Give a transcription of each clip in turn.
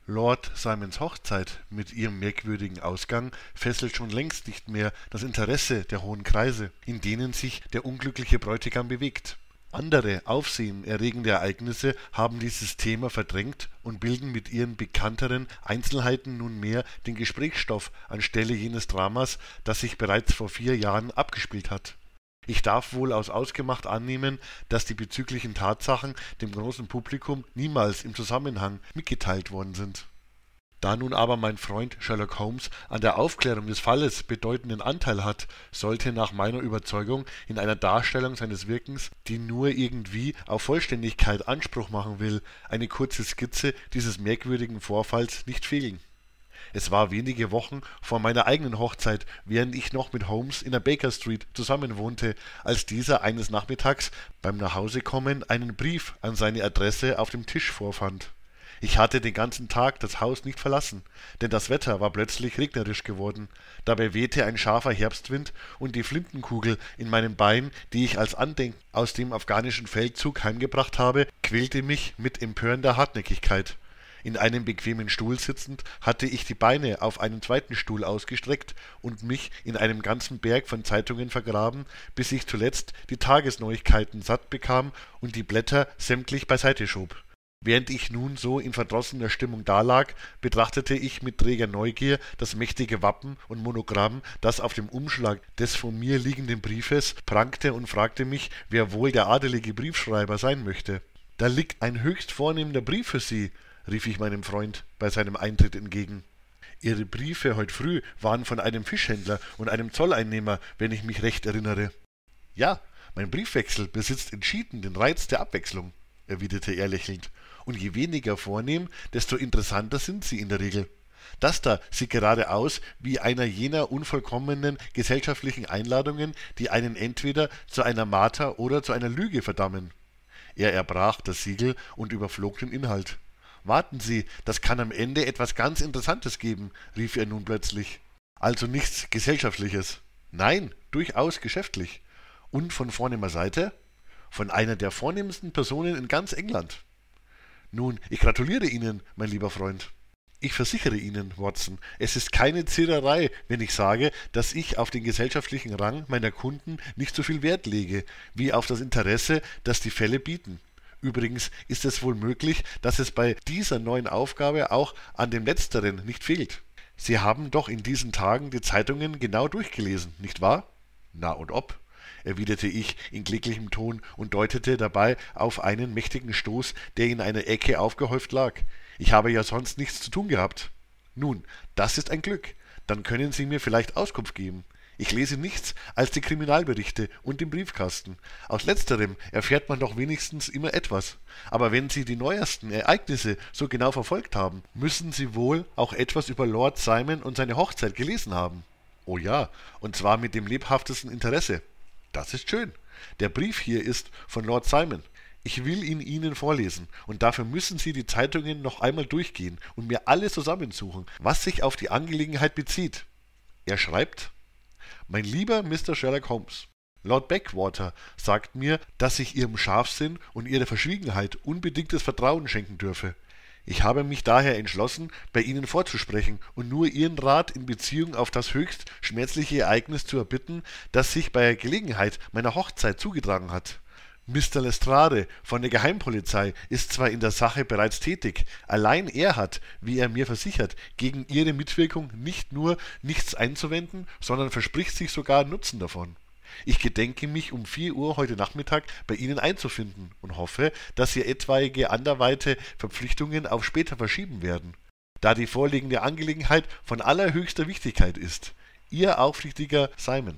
Lord Simons Hochzeit mit ihrem merkwürdigen Ausgang fesselt schon längst nicht mehr das Interesse der hohen Kreise, in denen sich der unglückliche Bräutigam bewegt. Andere aufsehenerregende Ereignisse haben dieses Thema verdrängt und bilden mit ihren bekannteren Einzelheiten nunmehr den Gesprächsstoff anstelle jenes Dramas, das sich bereits vor 4 Jahren abgespielt hat. Ich darf wohl als ausgemacht annehmen, dass die bezüglichen Tatsachen dem großen Publikum niemals im Zusammenhang mitgeteilt worden sind. Da nun aber mein Freund Sherlock Holmes an der Aufklärung des Falles bedeutenden Anteil hat, sollte nach meiner Überzeugung in einer Darstellung seines Wirkens, die nur irgendwie auf Vollständigkeit Anspruch machen will, eine kurze Skizze dieses merkwürdigen Vorfalls nicht fehlen. Es war wenige Wochen vor meiner eigenen Hochzeit, während ich noch mit Holmes in der Baker Street zusammenwohnte, als dieser eines Nachmittags beim Nachhausekommen einen Brief an seine Adresse auf dem Tisch vorfand. Ich hatte den ganzen Tag das Haus nicht verlassen, denn das Wetter war plötzlich regnerisch geworden. Dabei wehte ein scharfer Herbstwind und die Flintenkugel in meinem Bein, die ich als Andenken aus dem afghanischen Feldzug heimgebracht habe, quälte mich mit empörender Hartnäckigkeit. In einem bequemen Stuhl sitzend, hatte ich die Beine auf einen zweiten Stuhl ausgestreckt und mich in einem ganzen Berg von Zeitungen vergraben, bis ich zuletzt die Tagesneuigkeiten satt bekam und die Blätter sämtlich beiseite schob. Während ich nun so in verdrossener Stimmung dalag, betrachtete ich mit träger Neugier das mächtige Wappen und Monogramm, das auf dem Umschlag des vor mir liegenden Briefes prangte, und fragte mich, wer wohl der adelige Briefschreiber sein möchte. »Da liegt ein höchst vornehmer Brief für Sie«, rief ich meinem Freund bei seinem Eintritt entgegen. »Ihre Briefe heut früh waren von einem Fischhändler und einem Zolleinnehmer, wenn ich mich recht erinnere.« »Ja, mein Briefwechsel besitzt entschieden den Reiz der Abwechslung«, erwiderte er lächelnd. »Und je weniger vornehm, desto interessanter sind sie in der Regel. Das da sieht gerade aus wie einer jener unvollkommenen gesellschaftlichen Einladungen, die einen entweder zu einer Marter oder zu einer Lüge verdammen.« Er erbrach das Siegel und überflog den Inhalt. »Warten Sie, das kann am Ende etwas ganz Interessantes geben«, rief er nun plötzlich. »Also nichts Gesellschaftliches?« »Nein, durchaus geschäftlich.« »Und von vornehmer Seite?« »Von einer der vornehmsten Personen in ganz England.« »Nun, ich gratuliere Ihnen, mein lieber Freund.« »Ich versichere Ihnen, Watson, es ist keine Ziererei, wenn ich sage, dass ich auf den gesellschaftlichen Rang meiner Kunden nicht so viel Wert lege, wie auf das Interesse, das die Fälle bieten. Übrigens ist es wohl möglich, dass es bei dieser neuen Aufgabe auch an dem Letzteren nicht fehlt. Sie haben doch in diesen Tagen die Zeitungen genau durchgelesen, nicht wahr?« »Na und ob«, erwiderte ich in kläglichem Ton und deutete dabei auf einen mächtigen Stoß, der in einer Ecke aufgehäuft lag. »Ich habe ja sonst nichts zu tun gehabt.« »Nun, das ist ein Glück. Dann können Sie mir vielleicht Auskunft geben. Ich lese nichts als die Kriminalberichte und den Briefkasten. Aus letzterem erfährt man doch wenigstens immer etwas. Aber wenn Sie die neuesten Ereignisse so genau verfolgt haben, müssen Sie wohl auch etwas über Lord Simon und seine Hochzeit gelesen haben.« »Oh ja, und zwar mit dem lebhaftesten Interesse.« »Das ist schön. Der Brief hier ist von Lord Simon. Ich will ihn Ihnen vorlesen, und dafür müssen Sie die Zeitungen noch einmal durchgehen und mir alles zusammensuchen, was sich auf die Angelegenheit bezieht.« Er schreibt: »Mein lieber Mr. Sherlock Holmes, Lord Backwater sagt mir, dass ich Ihrem Scharfsinn und Ihrer Verschwiegenheit unbedingtes Vertrauen schenken dürfe. Ich habe mich daher entschlossen, bei Ihnen vorzusprechen und nur Ihren Rat in Beziehung auf das höchst schmerzliche Ereignis zu erbitten, das sich bei Gelegenheit meiner Hochzeit zugetragen hat. Mr. Lestrade von der Geheimpolizei ist zwar in der Sache bereits tätig, allein er hat, wie er mir versichert, gegen Ihre Mitwirkung nicht nur nichts einzuwenden, sondern verspricht sich sogar Nutzen davon. Ich gedenke mich um 4 Uhr heute Nachmittag bei Ihnen einzufinden und hoffe, dass Sie etwaige anderweite Verpflichtungen auf später verschieben werden, da die vorliegende Angelegenheit von allerhöchster Wichtigkeit ist. Ihr aufrichtiger Simon.«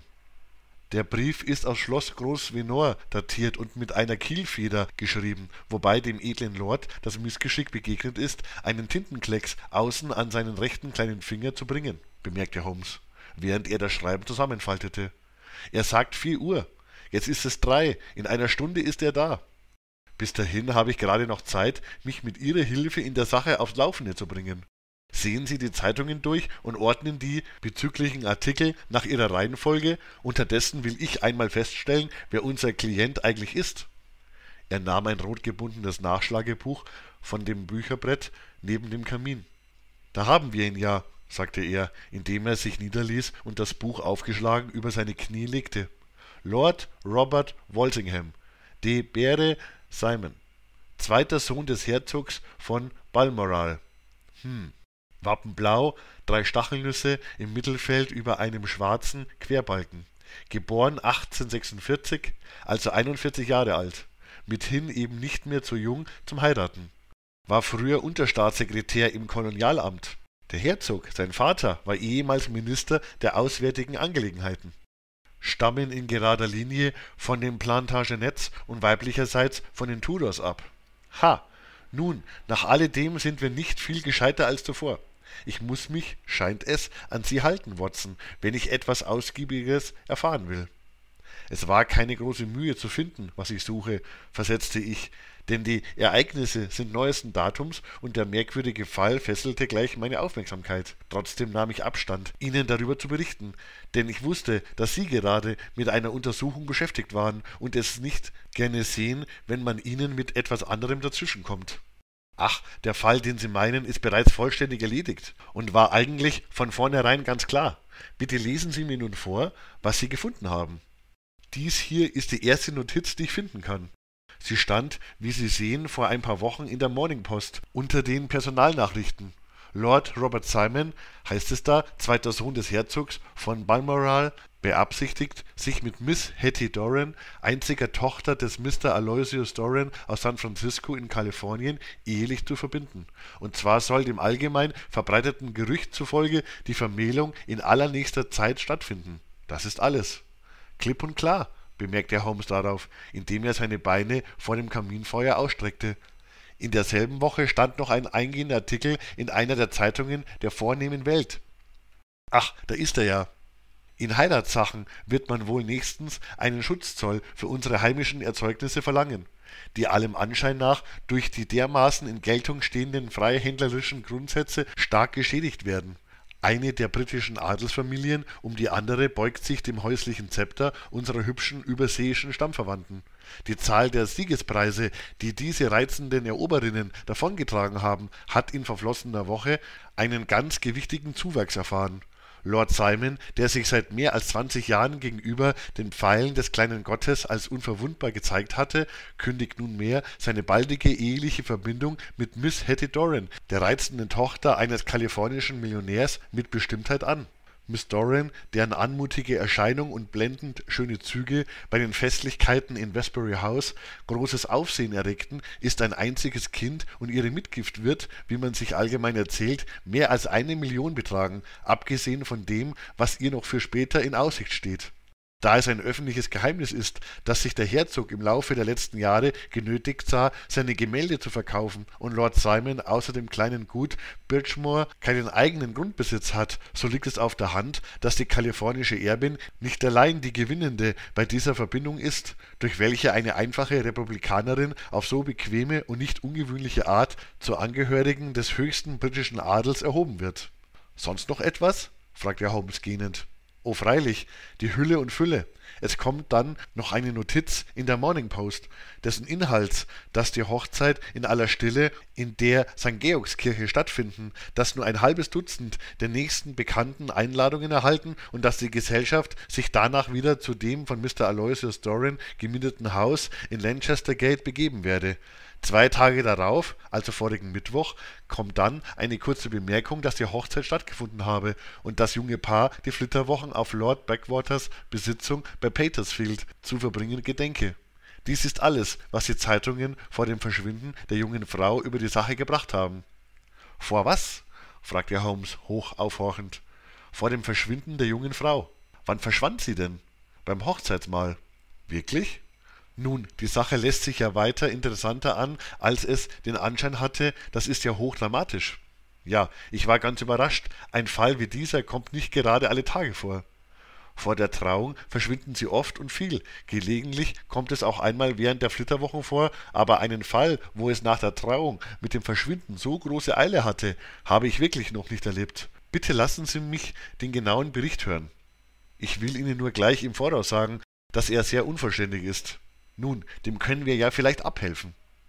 Der Brief ist aus Schloss Grosvenor datiert und mit einer Kielfeder geschrieben, wobei dem edlen Lord das Missgeschick begegnet ist, einen Tintenklecks außen an seinen rechten kleinen Finger zu bringen, bemerkte Holmes, während er das Schreiben zusammenfaltete. »Er sagt 4 Uhr. Jetzt ist es 3. In einer Stunde ist er da. Bis dahin habe ich gerade noch Zeit, mich mit Ihrer Hilfe in der Sache aufs Laufende zu bringen. Sehen Sie die Zeitungen durch und ordnen die bezüglichen Artikel nach ihrer Reihenfolge. Unterdessen will ich einmal feststellen, wer unser Klient eigentlich ist.« Er nahm ein rotgebundenes Nachschlagebuch von dem Bücherbrett neben dem Kamin. Da haben wir ihn ja, sagte er, indem er sich niederließ und das Buch aufgeschlagen über seine Knie legte. Lord Robert Walsingham, de Bere Simon, zweiter Sohn des Herzogs von Balmoral. Wappenblau, 3 Stachelnüsse im Mittelfeld über einem schwarzen Querbalken. Geboren 1846, also 41 Jahre alt. Mithin eben nicht mehr zu jung zum Heiraten. War früher Unterstaatssekretär im Kolonialamt. Der Herzog, sein Vater, war ehemals Minister der Auswärtigen Angelegenheiten. Stammen in gerader Linie von den Plantagenets und weiblicherseits von den Tudors ab. Ha! Nun, nach alledem sind wir nicht viel gescheiter als zuvor. Ich muss mich, scheint es, an Sie halten, Watson, wenn ich etwas Ausgiebiges erfahren will. Es war keine große Mühe zu finden, was ich suche, versetzte ich, denn die Ereignisse sind neuesten Datums und der merkwürdige Fall fesselte gleich meine Aufmerksamkeit. Trotzdem nahm ich Abstand, Ihnen darüber zu berichten, denn ich wusste, dass Sie gerade mit einer Untersuchung beschäftigt waren und es nicht gerne sehen, wenn man Ihnen mit etwas anderem dazwischenkommt. Ach, der Fall, den Sie meinen, ist bereits vollständig erledigt und war eigentlich von vornherein ganz klar. Bitte lesen Sie mir nun vor, was Sie gefunden haben. Dies hier ist die erste Notiz, die ich finden kann. Sie stand, wie Sie sehen, vor ein paar Wochen in der Morning Post unter den Personalnachrichten. Lord Robert Simon, heißt es da, zweiter Sohn des Herzogs von Balmoral, beabsichtigt, sich mit Miss Hetty Doran, einziger Tochter des Mr. Aloysius Doran aus San Francisco in Kalifornien, ehelich zu verbinden. Und zwar soll dem allgemein verbreiteten Gerücht zufolge die Vermählung in allernächster Zeit stattfinden. Das ist alles. Klipp und klar, bemerkte Holmes darauf, indem er seine Beine vor dem Kaminfeuer ausstreckte. In derselben Woche stand noch ein eingehender Artikel in einer der Zeitungen der vornehmen Welt. Ach, da ist er ja. In Heiratssachen wird man wohl nächstens einen Schutzzoll für unsere heimischen Erzeugnisse verlangen, die allem Anschein nach durch die dermaßen in Geltung stehenden freihändlerischen Grundsätze stark geschädigt werden. Eine der britischen Adelsfamilien um die andere beugt sich dem häuslichen Zepter unserer hübschen überseeischen Stammverwandten. Die Zahl der Siegespreise, die diese reizenden Eroberinnen davongetragen haben, hat in verflossener Woche einen ganz gewichtigen Zuwachs erfahren. Lord Simon, der sich seit mehr als 20 Jahren gegenüber den Pfeilen des kleinen Gottes als unverwundbar gezeigt hatte, kündigt nunmehr seine baldige eheliche Verbindung mit Miss Hetty Doran, der reizenden Tochter eines kalifornischen Millionärs, mit Bestimmtheit an. Miss Doran, deren anmutige Erscheinung und blendend schöne Züge bei den Festlichkeiten in Westbury House großes Aufsehen erregten, ist ein einziges Kind und ihre Mitgift wird, wie man sich allgemein erzählt, mehr als 1 Million betragen, abgesehen von dem, was ihr noch für später in Aussicht steht. Da es ein öffentliches Geheimnis ist, dass sich der Herzog im Laufe der letzten Jahre genötigt sah, seine Gemälde zu verkaufen und Lord Simon außer dem kleinen Gut Birchmoor keinen eigenen Grundbesitz hat, so liegt es auf der Hand, dass die kalifornische Erbin nicht allein die Gewinnende bei dieser Verbindung ist, durch welche eine einfache Republikanerin auf so bequeme und nicht ungewöhnliche Art zur Angehörigen des höchsten britischen Adels erhoben wird. »Sonst noch etwas?« fragte Holmes gähnend. »Oh freilich, die Hülle und Fülle. Es kommt dann noch eine Notiz in der Morning Post, dessen Inhalts, dass die Hochzeit in aller Stille in der St. Georgskirche stattfinden, dass nur ein halbes Dutzend der nächsten Bekannten Einladungen erhalten und dass die Gesellschaft sich danach wieder zu dem von Mr. Aloysius Doran gemieteten Haus in Lancaster Gate begeben werde. 2 Tage darauf, also vorigen Mittwoch, kommt dann eine kurze Bemerkung, dass die Hochzeit stattgefunden habe und das junge Paar die Flitterwochen auf Lord Backwaters Besitzung bei Patersfield zu verbringen gedenke. Dies ist alles, was die Zeitungen vor dem Verschwinden der jungen Frau über die Sache gebracht haben.« »Vor was?« fragte Holmes hoch aufhorchend. »Vor dem Verschwinden der jungen Frau. Wann verschwand sie denn?« »Beim Hochzeitsmahl.« »Wirklich?« Nun, die Sache lässt sich ja weiter interessanter an, als es den Anschein hatte, das ist ja hochdramatisch. Ja, ich war ganz überrascht, ein Fall wie dieser kommt nicht gerade alle Tage vor. Vor der Trauung verschwinden sie oft und viel, gelegentlich kommt es auch einmal während der Flitterwochen vor, aber einen Fall, wo es nach der Trauung mit dem Verschwinden so große Eile hatte, habe ich wirklich noch nicht erlebt. Bitte lassen Sie mich den genauen Bericht hören. Ich will Ihnen nur gleich im Voraus sagen, dass er sehr unvollständig ist. Nun, dem können wir ja vielleicht abhelfen.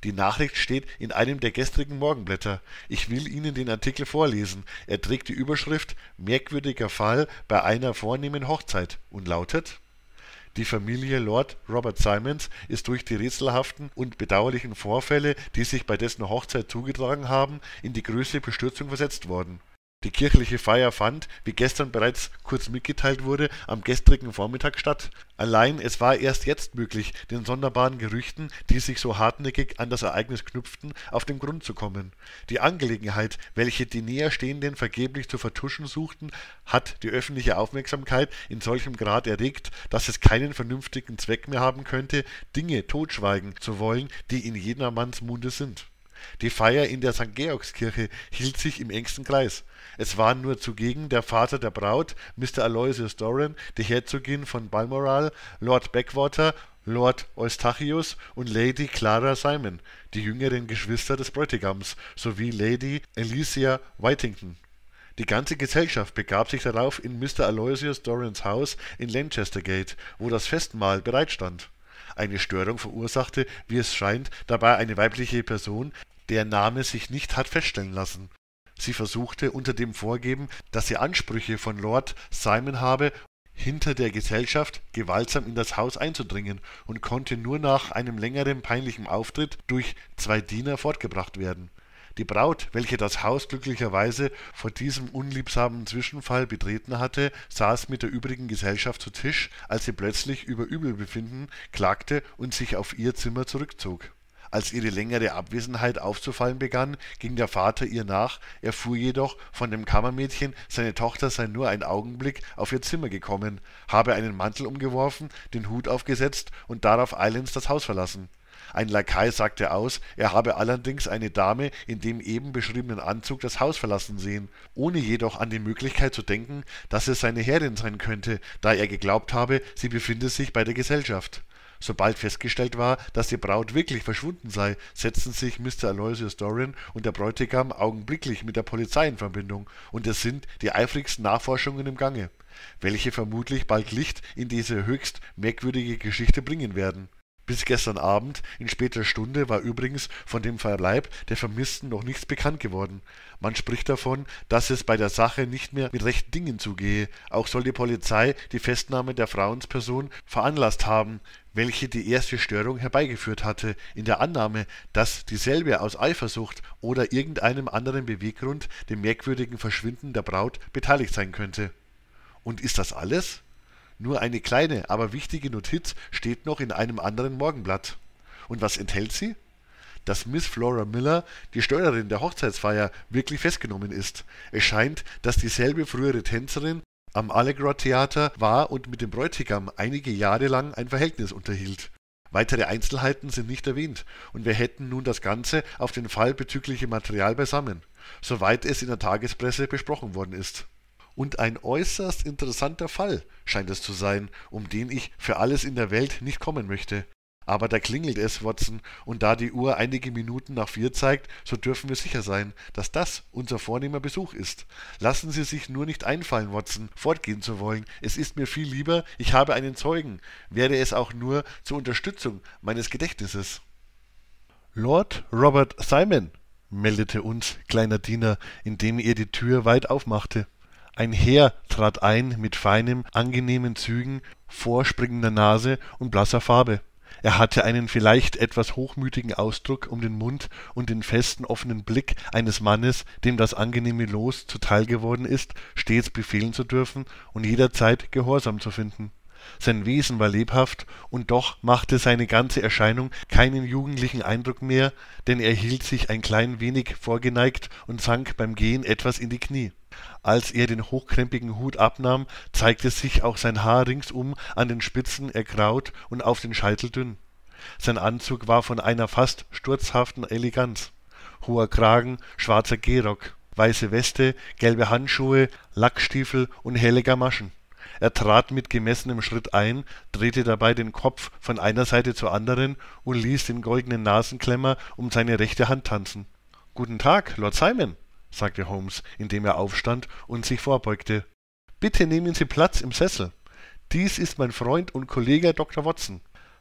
Die Nachricht steht in einem der gestrigen Morgenblätter. Ich will Ihnen den Artikel vorlesen. Er trägt die Überschrift »Merkwürdiger Fall bei einer vornehmen Hochzeit« und lautet: Die Familie Lord Robert Simons ist durch die rätselhaften und bedauerlichen Vorfälle, die sich bei dessen Hochzeit zugetragen haben, in die größte Bestürzung versetzt worden. Die kirchliche Feier fand, wie gestern bereits kurz mitgeteilt wurde, am gestrigen Vormittag statt. Allein es war erst jetzt möglich, den sonderbaren Gerüchten, die sich so hartnäckig an das Ereignis knüpften, auf den Grund zu kommen. Die Angelegenheit, welche die Näherstehenden vergeblich zu vertuschen suchten, hat die öffentliche Aufmerksamkeit in solchem Grad erregt, dass es keinen vernünftigen Zweck mehr haben könnte, Dinge totschweigen zu wollen, die in jedermanns Munde sind. Die Feier in der St. Georgskirche hielt sich im engsten Kreis. Es waren nur zugegen der Vater der Braut, Mr. Aloysius Doran, die Herzogin von Balmoral, Lord Backwater, Lord Eustachius und Lady Clara Simon, die jüngeren Geschwister des Bräutigams, sowie Lady Alicia Whittington. Die ganze Gesellschaft begab sich darauf in Mr. Aloysius Dorans Haus in Lancaster Gate, wo das Festmahl bereitstand. Eine Störung verursachte, wie es scheint, dabei eine weibliche Person, deren Name sich nicht hat feststellen lassen. Sie versuchte unter dem Vorgeben, dass sie Ansprüche von Lord Simon habe, hinter der Gesellschaft gewaltsam in das Haus einzudringen und konnte nur nach einem längeren peinlichen Auftritt durch 2 Diener fortgebracht werden. Die Braut, welche das Haus glücklicherweise vor diesem unliebsamen Zwischenfall betreten hatte, saß mit der übrigen Gesellschaft zu Tisch, als sie plötzlich über Übelbefinden klagte und sich auf ihr Zimmer zurückzog. Als ihre längere Abwesenheit aufzufallen begann, ging der Vater ihr nach, erfuhr jedoch von dem Kammermädchen, seine Tochter sei nur einen Augenblick auf ihr Zimmer gekommen, habe einen Mantel umgeworfen, den Hut aufgesetzt und darauf eilends das Haus verlassen. Ein Lakai sagte aus, er habe allerdings eine Dame in dem eben beschriebenen Anzug das Haus verlassen sehen, ohne jedoch an die Möglichkeit zu denken, dass es seine Herrin sein könnte, da er geglaubt habe, sie befinde sich bei der Gesellschaft. Sobald festgestellt war, dass die Braut wirklich verschwunden sei, setzten sich Mr. Aloysius Doran und der Bräutigam augenblicklich mit der Polizei in Verbindung, und es sind die eifrigsten Nachforschungen im Gange, welche vermutlich bald Licht in diese höchst merkwürdige Geschichte bringen werden. Bis gestern Abend, in später Stunde, war übrigens von dem Verbleib der Vermissten noch nichts bekannt geworden. Man spricht davon, dass es bei der Sache nicht mehr mit rechten Dingen zugehe. Auch soll die Polizei die Festnahme der Frauensperson veranlasst haben, welche die erste Störung herbeigeführt hatte, in der Annahme, dass dieselbe aus Eifersucht oder irgendeinem anderen Beweggrund dem merkwürdigen Verschwinden der Braut beteiligt sein könnte. Und ist das alles? Nur eine kleine, aber wichtige Notiz steht noch in einem anderen Morgenblatt. Und was enthält sie? Dass Miss Flora Miller, die Steuerin der Hochzeitsfeier, wirklich festgenommen ist. Es scheint, dass dieselbe frühere Tänzerin am Allegra-Theater war und mit dem Bräutigam einige Jahre lang ein Verhältnis unterhielt. Weitere Einzelheiten sind nicht erwähnt, und wir hätten nun das Ganze auf den Fall bezügliche Material beisammen, soweit es in der Tagespresse besprochen worden ist. Und ein äußerst interessanter Fall scheint es zu sein, um den ich für alles in der Welt nicht kommen möchte. Aber da klingelt es, Watson, und da die Uhr einige Minuten nach 4 zeigt, so dürfen wir sicher sein, dass das unser vornehmer Besuch ist. Lassen Sie sich nur nicht einfallen, Watson, fortgehen zu wollen. Es ist mir viel lieber, ich habe einen Zeugen, wäre es auch nur zur Unterstützung meines Gedächtnisses. Lord Robert Simon, meldete uns kleiner Diener, indem er die Tür weit aufmachte. Ein Herr trat ein mit feinen, angenehmen Zügen, vorspringender Nase und blasser Farbe. Er hatte einen vielleicht etwas hochmütigen Ausdruck um den Mund und den festen, offenen Blick eines Mannes, dem das angenehme Los zuteil geworden ist, stets befehlen zu dürfen und jederzeit Gehorsam zu finden. Sein Wesen war lebhaft, und doch machte seine ganze Erscheinung keinen jugendlichen Eindruck mehr, denn er hielt sich ein klein wenig vorgeneigt und sank beim Gehen etwas in die Knie. Als er den hochkrempigen Hut abnahm, zeigte sich auch sein Haar ringsum an den Spitzen ergraut und auf den Scheitel dünn. Sein Anzug war von einer fast sturzhaften Eleganz. Hoher Kragen, schwarzer Gehrock, weiße Weste, gelbe Handschuhe, Lackstiefel und helle Gamaschen. Er trat mit gemessenem Schritt ein, drehte dabei den Kopf von einer Seite zur anderen und ließ den goldenen Nasenklemmer um seine rechte Hand tanzen. »Guten Tag, Lord Simon«, sagte Holmes, indem er aufstand und sich vorbeugte. »Bitte nehmen Sie Platz im Sessel. Dies ist mein Freund und Kollege Dr. Watson.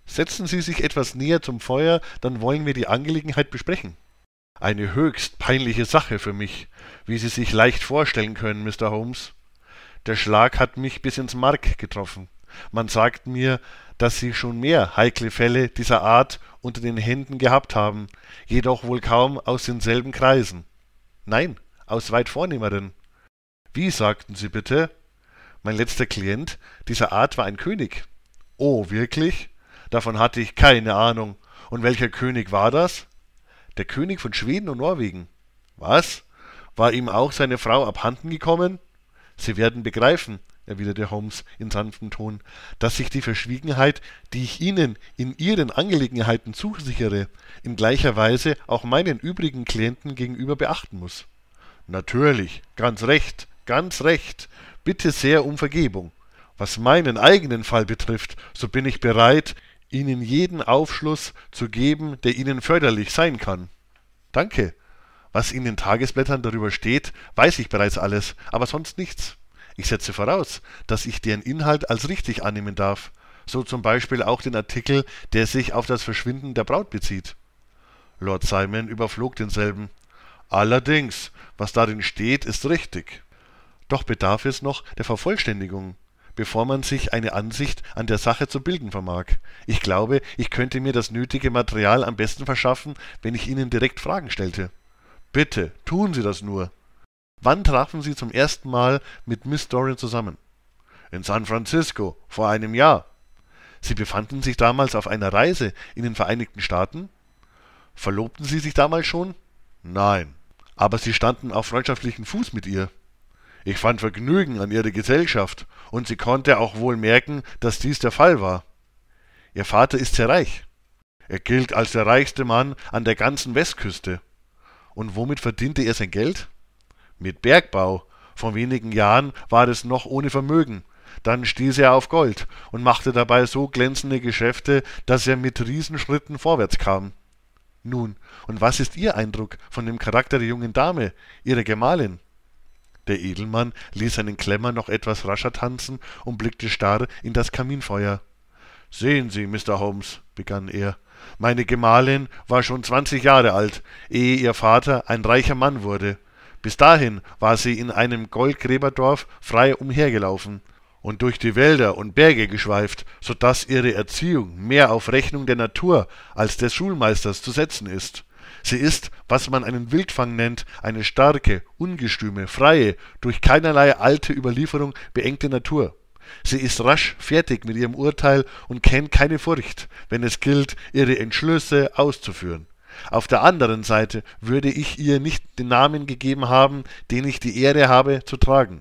Setzen Sie sich etwas näher zum Feuer, dann wollen wir die Angelegenheit besprechen. Eine höchst peinliche Sache für mich, wie Sie sich leicht vorstellen können, Mr. Holmes. Der Schlag hat mich bis ins Mark getroffen. Man sagt mir, dass Sie schon mehr heikle Fälle dieser Art unter den Händen gehabt haben, jedoch wohl kaum aus denselben Kreisen. Nein, aus weit vornehmeren. Wie sagten Sie bitte? Mein letzter Klient dieser Art war ein König. Oh, wirklich? Davon hatte ich keine Ahnung. Und welcher König war das? Der König von Schweden und Norwegen. Was? War ihm auch seine Frau abhanden gekommen? Sie werden begreifen, erwiderte Holmes in sanftem Ton, dass ich die Verschwiegenheit, die ich Ihnen in Ihren Angelegenheiten zusichere, in gleicher Weise auch meinen übrigen Klienten gegenüber beachten muss. Natürlich, ganz recht, ganz recht. Bitte sehr um Vergebung. Was meinen eigenen Fall betrifft, so bin ich bereit, Ihnen jeden Aufschluss zu geben, der Ihnen förderlich sein kann. Danke. Was in den Tagesblättern darüber steht, weiß ich bereits alles, aber sonst nichts. Ich setze voraus, dass ich deren Inhalt als richtig annehmen darf, so zum Beispiel auch den Artikel, der sich auf das Verschwinden der Braut bezieht. Lord Simon überflog denselben. Allerdings, was darin steht, ist richtig. Doch bedarf es noch der Vervollständigung, bevor man sich eine Ansicht an der Sache zu bilden vermag. Ich glaube, ich könnte mir das nötige Material am besten verschaffen, wenn ich Ihnen direkt Fragen stellte. Bitte, tun Sie das nur. Wann trafen Sie zum ersten Mal mit Miss Dorian zusammen? In San Francisco, vor einem Jahr. Sie befanden sich damals auf einer Reise in den Vereinigten Staaten? Verlobten Sie sich damals schon? Nein. Aber Sie standen auf freundschaftlichen Fuß mit ihr. Ich fand Vergnügen an ihrer Gesellschaft, und sie konnte auch wohl merken, dass dies der Fall war. Ihr Vater ist sehr reich. Er gilt als der reichste Mann an der ganzen Westküste. Und womit verdiente er sein Geld? Mit Bergbau. Vor wenigen Jahren war es noch ohne Vermögen. Dann stieß er auf Gold und machte dabei so glänzende Geschäfte, dass er mit Riesenschritten vorwärts kam. Nun, und was ist Ihr Eindruck von dem Charakter der jungen Dame, Ihrer Gemahlin? Der Edelmann ließ seinen Klemmer noch etwas rascher tanzen und blickte starr in das Kaminfeuer. »Sehen Sie, Mr. Holmes«, begann er, »meine Gemahlin war schon 20 Jahre alt, ehe ihr Vater ein reicher Mann wurde. Bis dahin war sie in einem Goldgräberdorf frei umhergelaufen und durch die Wälder und Berge geschweift, so daß ihre Erziehung mehr auf Rechnung der Natur als des Schulmeisters zu setzen ist. Sie ist, was man einen Wildfang nennt, eine starke, ungestüme, freie, durch keinerlei alte Überlieferung beengte Natur. Sie ist rasch fertig mit ihrem Urteil und kennt keine Furcht, wenn es gilt, ihre Entschlüsse auszuführen. Auf der anderen Seite würde ich ihr nicht den Namen gegeben haben, den ich die Ehre habe zu tragen.«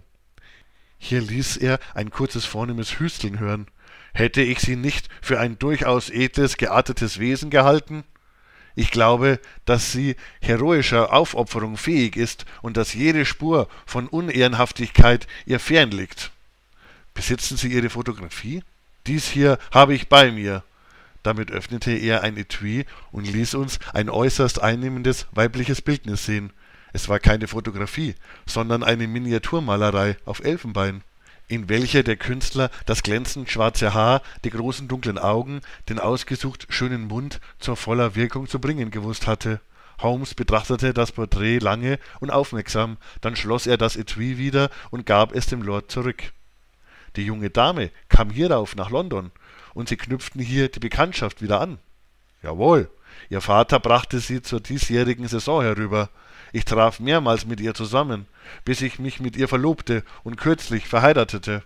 Hier ließ er ein kurzes vornehmes Hüsteln hören. »Hätte ich sie nicht für ein durchaus edles, geartetes Wesen gehalten? Ich glaube, dass sie heroischer Aufopferung fähig ist und dass jede Spur von Unehrenhaftigkeit ihr fern liegt. Besitzen Sie Ihre Fotografie? Dies hier habe ich bei mir.« Damit öffnete er ein Etui und ließ uns ein äußerst einnehmendes weibliches Bildnis sehen. Es war keine Fotografie, sondern eine Miniaturmalerei auf Elfenbein, in welcher der Künstler das glänzend schwarze Haar, die großen dunklen Augen, den ausgesucht schönen Mund zur voller Wirkung zu bringen gewusst hatte. Holmes betrachtete das Porträt lange und aufmerksam, dann schloss er das Etui wieder und gab es dem Lord zurück. Die junge Dame kam hierauf nach London, und sie knüpften hier die Bekanntschaft wieder an. Jawohl, ihr Vater brachte sie zur diesjährigen Saison herüber. Ich traf mehrmals mit ihr zusammen, bis ich mich mit ihr verlobte und kürzlich verheiratete.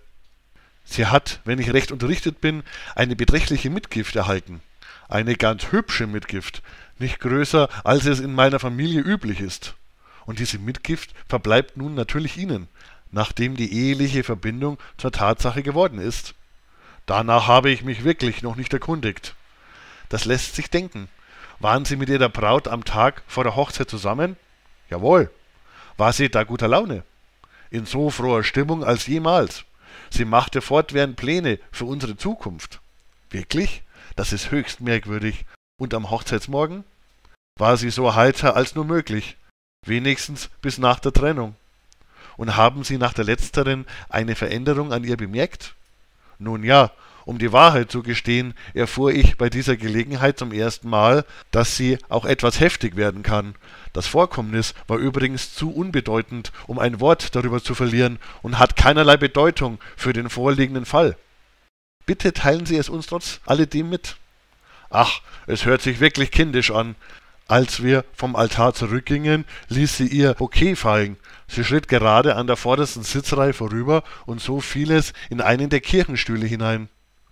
Sie hat, wenn ich recht unterrichtet bin, eine beträchtliche Mitgift erhalten. Eine ganz hübsche Mitgift, nicht größer, als es in meiner Familie üblich ist. Und diese Mitgift verbleibt nun natürlich Ihnen, nachdem die eheliche Verbindung zur Tatsache geworden ist. Danach habe ich mich wirklich noch nicht erkundigt. Das lässt sich denken. Waren Sie mit Ihrer Braut am Tag vor der Hochzeit zusammen? Jawohl. War sie da guter Laune? In so froher Stimmung als jemals. Sie machte fortwährend Pläne für unsere Zukunft. Wirklich? Das ist höchst merkwürdig. Und am Hochzeitsmorgen? War sie so heiter als nur möglich. Wenigstens bis nach der Trennung. Und haben Sie nach der letzteren eine Veränderung an ihr bemerkt? Nun ja, Um die Wahrheit zu gestehen, erfuhr ich bei dieser Gelegenheit zum ersten Mal, dass sie auch etwas heftig werden kann. Das Vorkommnis war übrigens zu unbedeutend, um ein Wort darüber zu verlieren und hat keinerlei Bedeutung für den vorliegenden Fall. Bitte teilen Sie es uns trotz alledem mit. Ach, es hört sich wirklich kindisch an. Als wir vom Altar zurückgingen, ließ sie ihr Bouquet fallen. Sie schritt gerade an der vordersten Sitzreihe vorüber und so fiel es in einen der Kirchenstühle hinein.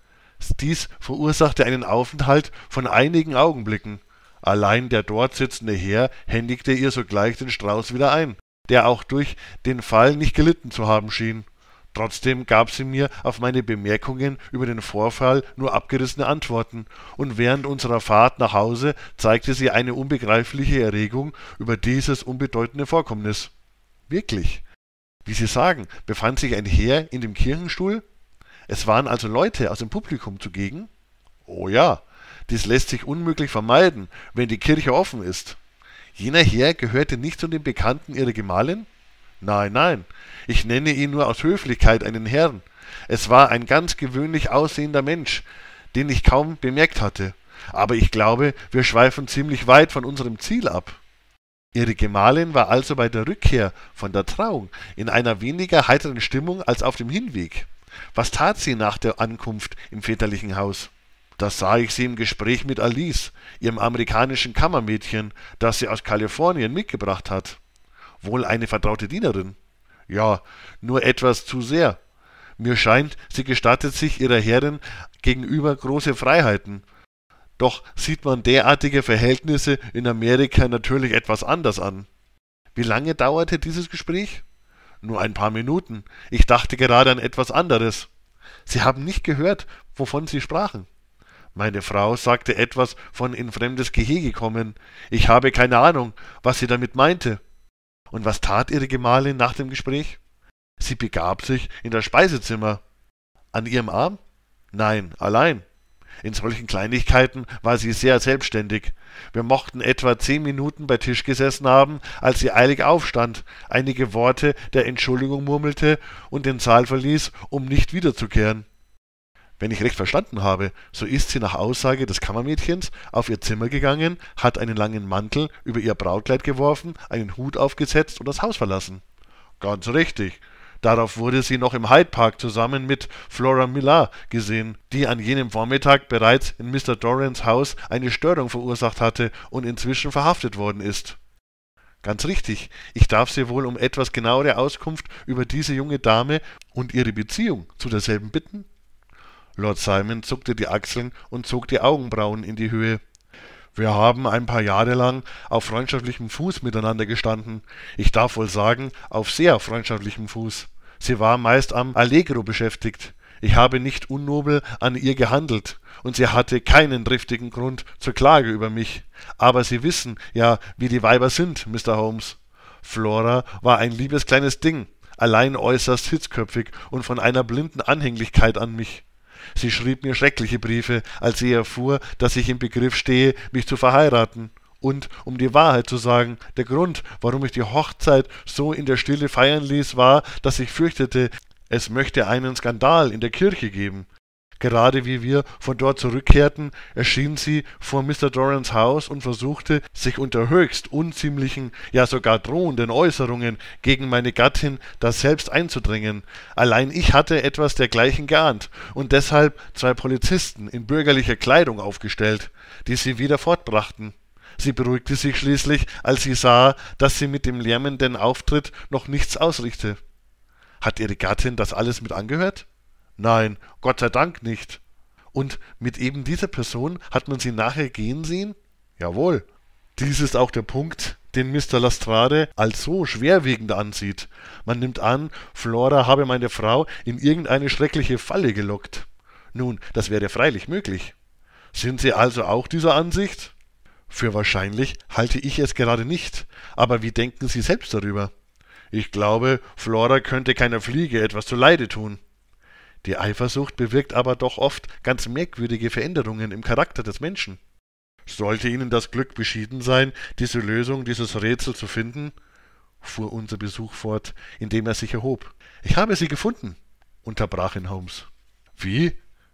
Dies verursachte einen Aufenthalt von einigen Augenblicken. Allein der dort sitzende Herr händigte ihr sogleich den Strauß wieder ein, der auch durch den Fall nicht gelitten zu haben schien. Trotzdem gab sie mir auf meine Bemerkungen über den Vorfall nur abgerissene Antworten, und während unserer Fahrt nach Hause zeigte sie eine unbegreifliche Erregung über dieses unbedeutende Vorkommnis. Wirklich? Wie Sie sagen, befand sich ein Herr in dem Kirchenstuhl? Es waren also Leute aus dem Publikum zugegen? Oh ja, dies lässt sich unmöglich vermeiden, wenn die Kirche offen ist. Jener Herr gehörte nicht zu den Bekannten Ihrer Gemahlin? Nein, nein, ich nenne ihn nur aus Höflichkeit einen Herrn. Es war ein ganz gewöhnlich aussehender Mensch, den ich kaum bemerkt hatte. Aber ich glaube, wir schweifen ziemlich weit von unserem Ziel ab. Ihre Gemahlin war also bei der Rückkehr von der Trauung in einer weniger heiteren Stimmung als auf dem Hinweg. Was tat sie nach der Ankunft im väterlichen Haus? Da sah ich sie im Gespräch mit Alice, ihrem amerikanischen Kammermädchen, das sie aus Kalifornien mitgebracht hat. Wohl eine vertraute Dienerin? Ja, nur etwas zu sehr. Mir scheint, sie gestattet sich ihrer Herrin gegenüber große Freiheiten. Doch sieht man derartige Verhältnisse in Amerika natürlich etwas anders an. Wie lange dauerte dieses Gespräch? Nur ein paar Minuten. Ich dachte gerade an etwas anderes. Sie haben nicht gehört, wovon Sie sprachen. Meine Frau sagte etwas von in fremdes Gehege kommen. Ich habe keine Ahnung, was sie damit meinte. Und was tat Ihre Gemahlin nach dem Gespräch? Sie begab sich in das Speisezimmer. An ihrem Arm? Nein, allein. In solchen Kleinigkeiten war sie sehr selbstständig. Wir mochten etwa 10 Minuten bei Tisch gesessen haben, als sie eilig aufstand, einige Worte der Entschuldigung murmelte und den Saal verließ, um nicht wiederzukehren. Wenn ich recht verstanden habe, so ist sie nach Aussage des Kammermädchens auf ihr Zimmer gegangen, hat einen langen Mantel über ihr Brautkleid geworfen, einen Hut aufgesetzt und das Haus verlassen. Ganz richtig. Darauf wurde sie noch im Hyde Park zusammen mit Flora Millar gesehen, die an jenem Vormittag bereits in Mr. Dorrans Haus eine Störung verursacht hatte und inzwischen verhaftet worden ist. Ganz richtig, ich darf Sie wohl um etwas genauere Auskunft über diese junge Dame und ihre Beziehung zu derselben bitten? Lord Simon zuckte die Achseln und zog die Augenbrauen in die Höhe. Wir haben ein paar Jahre lang auf freundschaftlichem Fuß miteinander gestanden. Ich darf wohl sagen, auf sehr freundschaftlichem Fuß. Sie war meist am Allegro beschäftigt. Ich habe nicht unnobel an ihr gehandelt, und sie hatte keinen triftigen Grund zur Klage über mich. Aber Sie wissen ja, wie die Weiber sind, Mr. Holmes. Flora war ein liebes kleines Ding, allein äußerst hitzköpfig und von einer blinden Anhänglichkeit an mich. Sie schrieb mir schreckliche Briefe, als sie erfuhr, dass ich im Begriff stehe, mich zu verheiraten. Und, um die Wahrheit zu sagen, der Grund, warum ich die Hochzeit so in der Stille feiern ließ, war, dass ich fürchtete, es möchte einen Skandal in der Kirche geben. Gerade wie wir von dort zurückkehrten, erschien sie vor Mr. Dorrans Haus und versuchte, sich unter höchst unziemlichen, ja sogar drohenden Äußerungen gegen meine Gattin daselbst einzudrängen. Allein ich hatte etwas dergleichen geahnt und deshalb 2 Polizisten in bürgerlicher Kleidung aufgestellt, die sie wieder fortbrachten. Sie beruhigte sich schließlich, als sie sah, dass sie mit dem lärmenden Auftritt noch nichts ausrichte. Hat Ihre Gattin das alles mit angehört? Nein, Gott sei Dank nicht. Und mit eben dieser Person hat man sie nachher gehen sehen? Jawohl. Dies ist auch der Punkt, den Mr. Lestrade als so schwerwiegend ansieht. Man nimmt an, Flora habe meine Frau in irgendeine schreckliche Falle gelockt. Nun, das wäre freilich möglich. Sind Sie also auch dieser Ansicht? Für wahrscheinlich halte ich es gerade nicht. Aber wie denken Sie selbst darüber? Ich glaube, Flora könnte keiner Fliege etwas zuleide tun. Die Eifersucht bewirkt aber doch oft ganz merkwürdige Veränderungen im Charakter des Menschen. Sollte Ihnen das Glück beschieden sein, diese Lösung dieses Rätsels zu finden, fuhr unser Besuch fort, indem er sich erhob. Ich habe sie gefunden, unterbrach ihn Holmes. Wie?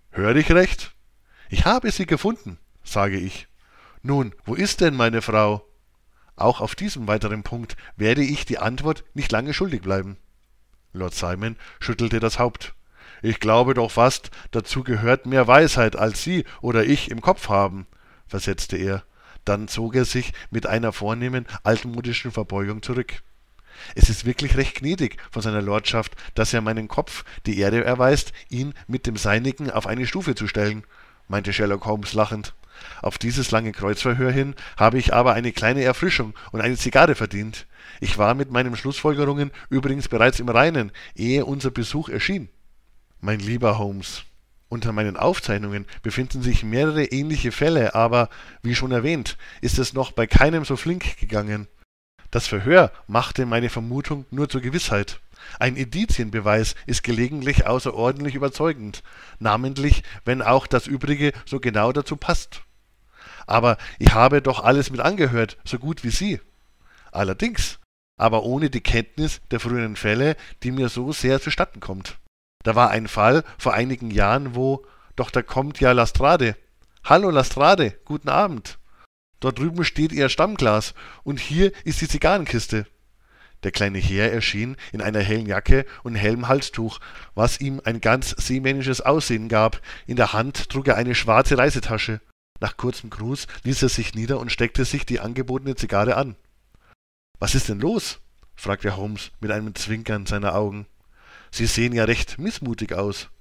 Hör ich recht? Ich habe sie gefunden, sage ich. Nun, wo ist denn meine Frau? Auch auf diesem weiteren Punkt werde ich die Antwort nicht lange schuldig bleiben. Lord Simon schüttelte das Haupt. Ich glaube doch fast, dazu gehört mehr Weisheit, als Sie oder ich im Kopf haben, versetzte er. Dann zog er sich mit einer vornehmen, altmodischen Verbeugung zurück. Es ist wirklich recht gnädig von seiner Lordschaft, dass er meinen Kopf die Ehre erweist, ihn mit dem seinigen auf eine Stufe zu stellen, meinte Sherlock Holmes lachend. Auf dieses lange Kreuzverhör hin habe ich aber eine kleine Erfrischung und eine Zigarre verdient. Ich war mit meinen Schlussfolgerungen übrigens bereits im Reinen, ehe unser Besuch erschien. Mein lieber Holmes, unter meinen Aufzeichnungen befinden sich mehrere ähnliche Fälle, aber, wie schon erwähnt, ist es noch bei keinem so flink gegangen. Das Verhör machte meine Vermutung nur zur Gewissheit. Ein Indizienbeweis ist gelegentlich außerordentlich überzeugend, namentlich, wenn auch das Übrige so genau dazu passt. Aber ich habe doch alles mit angehört, so gut wie Sie. Allerdings, aber ohne die Kenntnis der früheren Fälle, die mir so sehr zustatten kommt. Da war ein Fall vor einigen Jahren, doch da kommt ja Lestrade. Hallo Lestrade, guten Abend. Dort drüben steht Ihr Stammglas und hier ist die Zigarrenkiste. Der kleine Herr erschien in einer hellen Jacke und hellem Halstuch, was ihm ein ganz seemännisches Aussehen gab. In der Hand trug er eine schwarze Reisetasche. Nach kurzem Gruß ließ er sich nieder und steckte sich die angebotene Zigarre an. »Was ist denn los?« fragte Holmes mit einem Zwinkern seiner Augen. »Sie sehen ja recht missmutig aus.«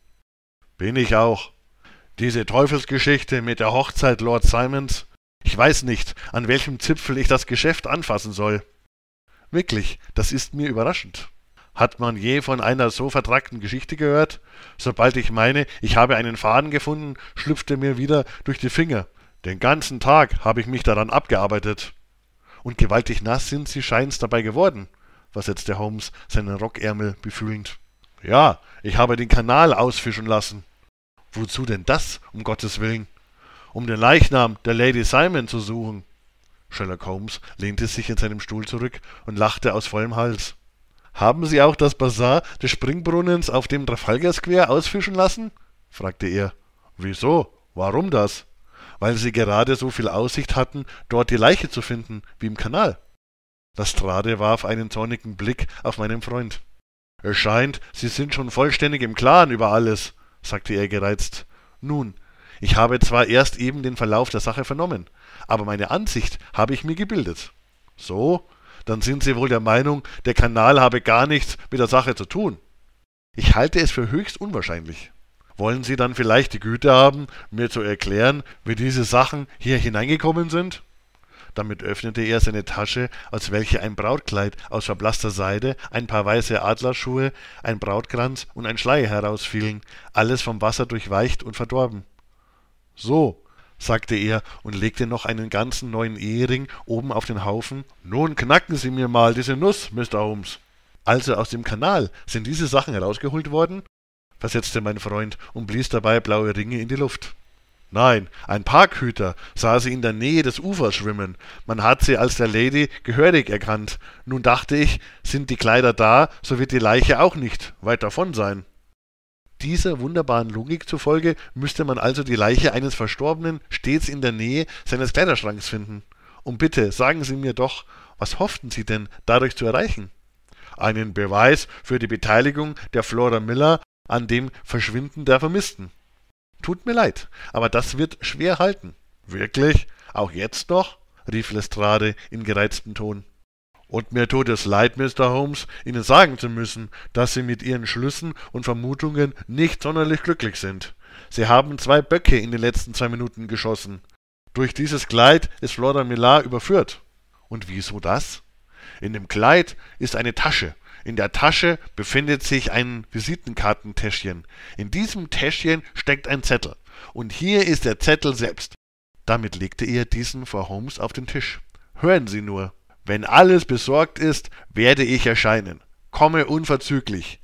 »Bin ich auch. Diese Teufelsgeschichte mit der Hochzeit Lord Simons. Ich weiß nicht, an welchem Zipfel ich das Geschäft anfassen soll. Wirklich, das ist mir überraschend. Hat man je von einer so vertrackten Geschichte gehört? Sobald ich meine, ich habe einen Faden gefunden, schlüpft er mir wieder durch die Finger. Den ganzen Tag habe ich mich daran abgearbeitet.« »Und gewaltig nass sind Sie schein's dabei geworden«, versetzte Holmes, seinen Rockärmel befühlend. »Ja, ich habe den Kanal ausfischen lassen.« »Wozu denn das, um Gottes Willen?« »Um den Leichnam der Lady Simon zu suchen.« Sherlock Holmes lehnte sich in seinem Stuhl zurück und lachte aus vollem Hals. »Haben Sie auch das Bassin des Springbrunnens auf dem Trafalgar Square ausfischen lassen?« fragte er. »Wieso? Warum das?« »Weil Sie gerade so viel Aussicht hatten, dort die Leiche zu finden, wie im Kanal.« Lestrade warf einen zornigen Blick auf meinen Freund. »Es scheint, Sie sind schon vollständig im Klaren über alles«, sagte er gereizt. »Nun, ich habe zwar erst eben den Verlauf der Sache vernommen, aber meine Ansicht habe ich mir gebildet.« »So? Dann sind Sie wohl der Meinung, der Kanal habe gar nichts mit der Sache zu tun.« »Ich halte es für höchst unwahrscheinlich.« »Wollen Sie dann vielleicht die Güte haben, mir zu erklären, wie diese Sachen hier hineingekommen sind?« Damit öffnete er seine Tasche, aus welcher ein Brautkleid aus verblasster Seide, ein paar weiße Adlerschuhe, ein Brautkranz und ein Schleier herausfielen, alles vom Wasser durchweicht und verdorben. »So«, sagte er und legte noch einen ganzen neuen Ehering oben auf den Haufen. »Nun knacken Sie mir mal diese Nuss, Mr. Holmes.« »Also aus dem Kanal sind diese Sachen herausgeholt worden?« versetzte mein Freund und blies dabei blaue Ringe in die Luft. »Nein, ein Parkhüter sah sie in der Nähe des Ufers schwimmen. Man hat sie als der Lady gehörig erkannt. Nun dachte ich, sind die Kleider da, so wird die Leiche auch nicht weit davon sein.« Dieser wunderbaren Logik zufolge müsste man also die Leiche eines Verstorbenen stets in der Nähe seines Kleiderschranks finden. Und bitte, sagen Sie mir doch, was hofften Sie denn dadurch zu erreichen? »Einen Beweis für die Beteiligung der Flora Miller an dem Verschwinden der Vermissten.« »Tut mir leid, aber das wird schwer halten.« »Wirklich? Auch jetzt noch?« rief Lestrade in gereiztem Ton. »Und mir tut es leid, Mr. Holmes, Ihnen sagen zu müssen, dass Sie mit Ihren Schlüssen und Vermutungen nicht sonderlich glücklich sind. Sie haben 2 Böcke in den letzten 2 Minuten geschossen. Durch dieses Kleid ist Flora Millar überführt.« »Und wieso das?« »In dem Kleid ist eine Tasche. In der Tasche befindet sich ein Visitenkartentäschchen. In diesem Täschchen steckt ein Zettel. Und hier ist der Zettel selbst.« Damit legte er diesen vor Holmes auf den Tisch. »Hören Sie nur. Wenn alles besorgt ist, werde ich erscheinen. Komme unverzüglich.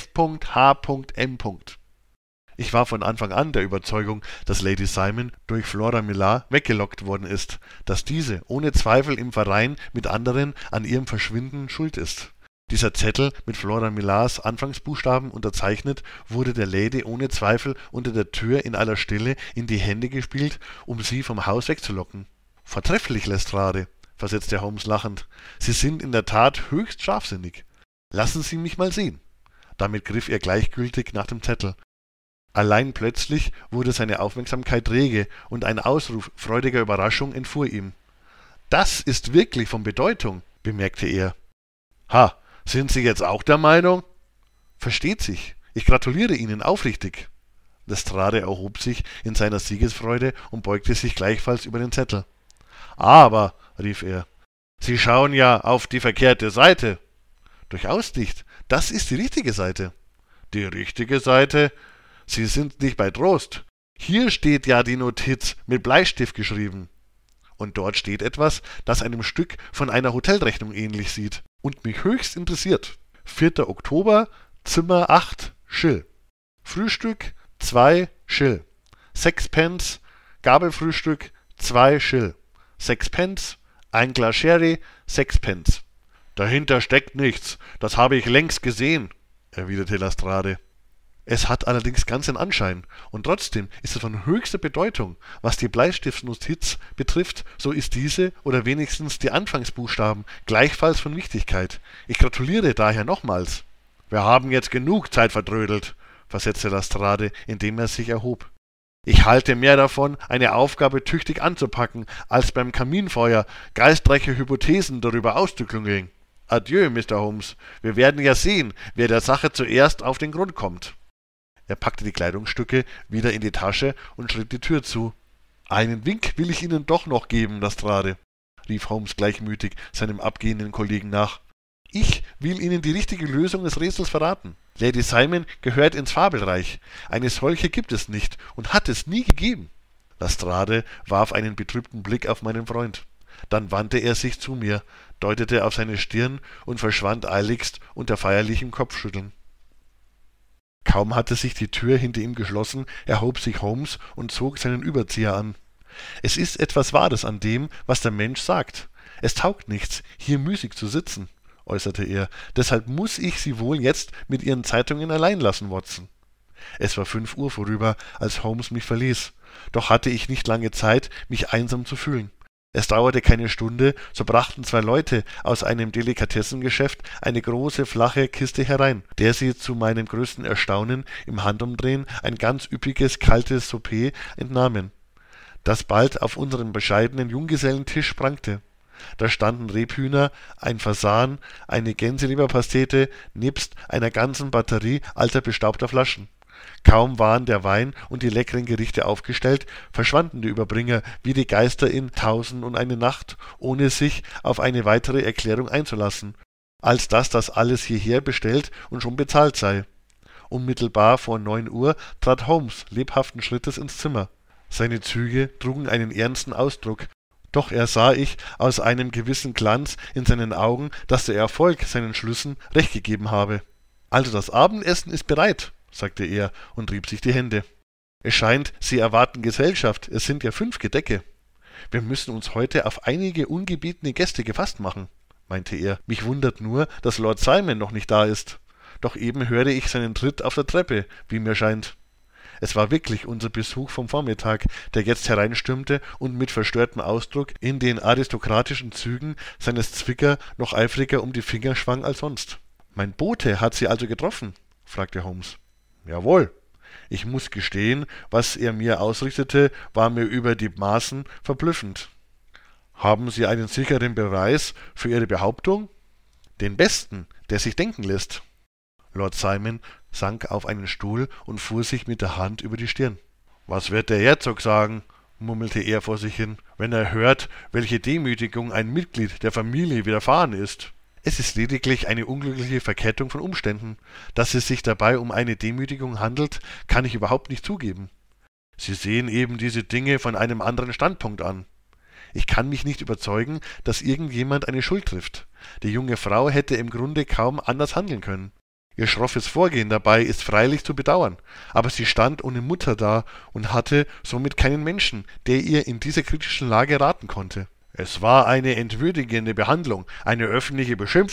F.H.M. Ich war von Anfang an der Überzeugung, dass Lady Simon durch Flora Millar weggelockt worden ist, dass diese ohne Zweifel im Verein mit anderen an ihrem Verschwinden schuld ist. Dieser Zettel mit Flora Millars Anfangsbuchstaben unterzeichnet, wurde der Lady ohne Zweifel unter der Tür in aller Stille in die Hände gespielt, um sie vom Haus wegzulocken. »Vortrefflich, Lestrade«, versetzte Holmes lachend. »Sie sind in der Tat höchst scharfsinnig. Lassen Sie mich mal sehen.« Damit griff er gleichgültig nach dem Zettel. Allein plötzlich wurde seine Aufmerksamkeit rege, und ein Ausruf freudiger Überraschung entfuhr ihm. »Das ist wirklich von Bedeutung«, bemerkte er. »Ha, sind Sie jetzt auch der Meinung?« »Versteht sich. Ich gratuliere Ihnen aufrichtig.« Lestrade erhob sich in seiner Siegesfreude und beugte sich gleichfalls über den Zettel. »Aber«, rief er, »Sie schauen ja auf die verkehrte Seite.« »Durchaus nicht. Das ist die richtige Seite.« »Die richtige Seite? Sie sind nicht bei Trost. Hier steht ja die Notiz mit Bleistift geschrieben. Und dort steht etwas, das einem Stück von einer Hotelrechnung ähnlich sieht und mich höchst interessiert. 4. Oktober, Zimmer 8, Schill. Frühstück, 2 Schill. 6 Pence, Gabelfrühstück, 2 Schill. 6 Pence, ein Glas Sherry, 6 Pence. »Dahinter steckt nichts, das habe ich längst gesehen«, erwiderte Lestrade. »Es hat allerdings ganz den Anschein, und trotzdem ist es von höchster Bedeutung. Was die Bleistiftnotiz betrifft, so ist diese, oder wenigstens die Anfangsbuchstaben, gleichfalls von Wichtigkeit. Ich gratuliere daher nochmals.« »Wir haben jetzt genug Zeit vertrödelt«, versetzte Lestrade, indem er sich erhob. »Ich halte mehr davon, eine Aufgabe tüchtig anzupacken, als beim Kaminfeuer geistreiche Hypothesen darüber auszuklüngeln. Adieu, Mr. Holmes. Wir werden ja sehen, wer der Sache zuerst auf den Grund kommt.« Er packte die Kleidungsstücke wieder in die Tasche und schritt die Tür zu. »Einen Wink will ich Ihnen doch noch geben, Lestrade«, rief Holmes gleichmütig seinem abgehenden Kollegen nach. »Ich will Ihnen die richtige Lösung des Rätsels verraten. Lady Simon gehört ins Fabelreich. Eine solche gibt es nicht und hat es nie gegeben.« Lestrade warf einen betrübten Blick auf meinen Freund. Dann wandte er sich zu mir, deutete auf seine Stirn und verschwand eiligst unter feierlichem Kopfschütteln. Kaum hatte sich die Tür hinter ihm geschlossen, erhob sich Holmes und zog seinen Überzieher an. »Es ist etwas Wahres an dem, was der Mensch sagt. Es taugt nichts, hier müßig zu sitzen«, äußerte er. »Deshalb muß ich Sie wohl jetzt mit Ihren Zeitungen allein lassen, Watson.« Es war 5 Uhr vorüber, als Holmes mich verließ. Doch hatte ich nicht lange Zeit, mich einsam zu fühlen. Es dauerte keine Stunde, so brachten 2 Leute aus einem Delikatessengeschäft eine große, flache Kiste herein, der sie zu meinem größten Erstaunen im Handumdrehen ein ganz üppiges, kaltes Souper entnahmen, das bald auf unseren bescheidenen Junggesellentisch prangte. Da standen Rebhühner, ein Fasan, eine Gänseleberpastete, nebst einer ganzen Batterie alter bestaubter Flaschen. Kaum waren der Wein und die leckeren Gerichte aufgestellt, verschwanden die Überbringer wie die Geister in 1001 Nacht, ohne sich auf eine weitere Erklärung einzulassen, als dass das alles hierher bestellt und schon bezahlt sei. Unmittelbar vor 9 Uhr trat Holmes lebhaften Schrittes ins Zimmer. Seine Züge trugen einen ernsten Ausdruck, doch ersah ich aus einem gewissen Glanz in seinen Augen, dass der Erfolg seinen Schlüssen recht gegeben habe. »Also das Abendessen ist bereit«, sagte er und rieb sich die Hände. »Es scheint, Sie erwarten Gesellschaft, es sind ja 5 Gedecke.« »Wir müssen uns heute auf einige ungebetene Gäste gefasst machen«, meinte er. »Mich wundert nur, dass Lord Simon noch nicht da ist. Doch eben höre ich seinen Tritt auf der Treppe, wie mir scheint.« Es war wirklich unser Besuch vom Vormittag, der jetzt hereinstürmte und mit verstörtem Ausdruck in den aristokratischen Zügen seines Zwicker noch eifriger um die Finger schwang als sonst. »Mein Bote hat Sie also getroffen?« fragte Holmes. »Jawohl. Ich muß gestehen, was er mir ausrichtete, war mir über die Maßen verblüffend.« »Haben Sie einen sicheren Beweis für Ihre Behauptung?« »Den besten, der sich denken lässt.« Lord Simon sank auf einen Stuhl und fuhr sich mit der Hand über die Stirn. »Was wird der Herzog sagen?« murmelte er vor sich hin, »wenn er hört, welche Demütigung ein Mitglied der Familie widerfahren ist?« »Es ist lediglich eine unglückliche Verkettung von Umständen. Dass es sich dabei um eine Demütigung handelt, kann ich überhaupt nicht zugeben. Sie sehen eben diese Dinge von einem anderen Standpunkt an. Ich kann mich nicht überzeugen, dass irgendjemand eine Schuld trifft. Die junge Frau hätte im Grunde kaum anders handeln können. Ihr schroffes Vorgehen dabei ist freilich zu bedauern, aber sie stand ohne Mutter da und hatte somit keinen Menschen, der ihr in dieser kritischen Lage raten konnte. »Es war eine entwürdigende Behandlung, eine öffentliche Beschimpfung«,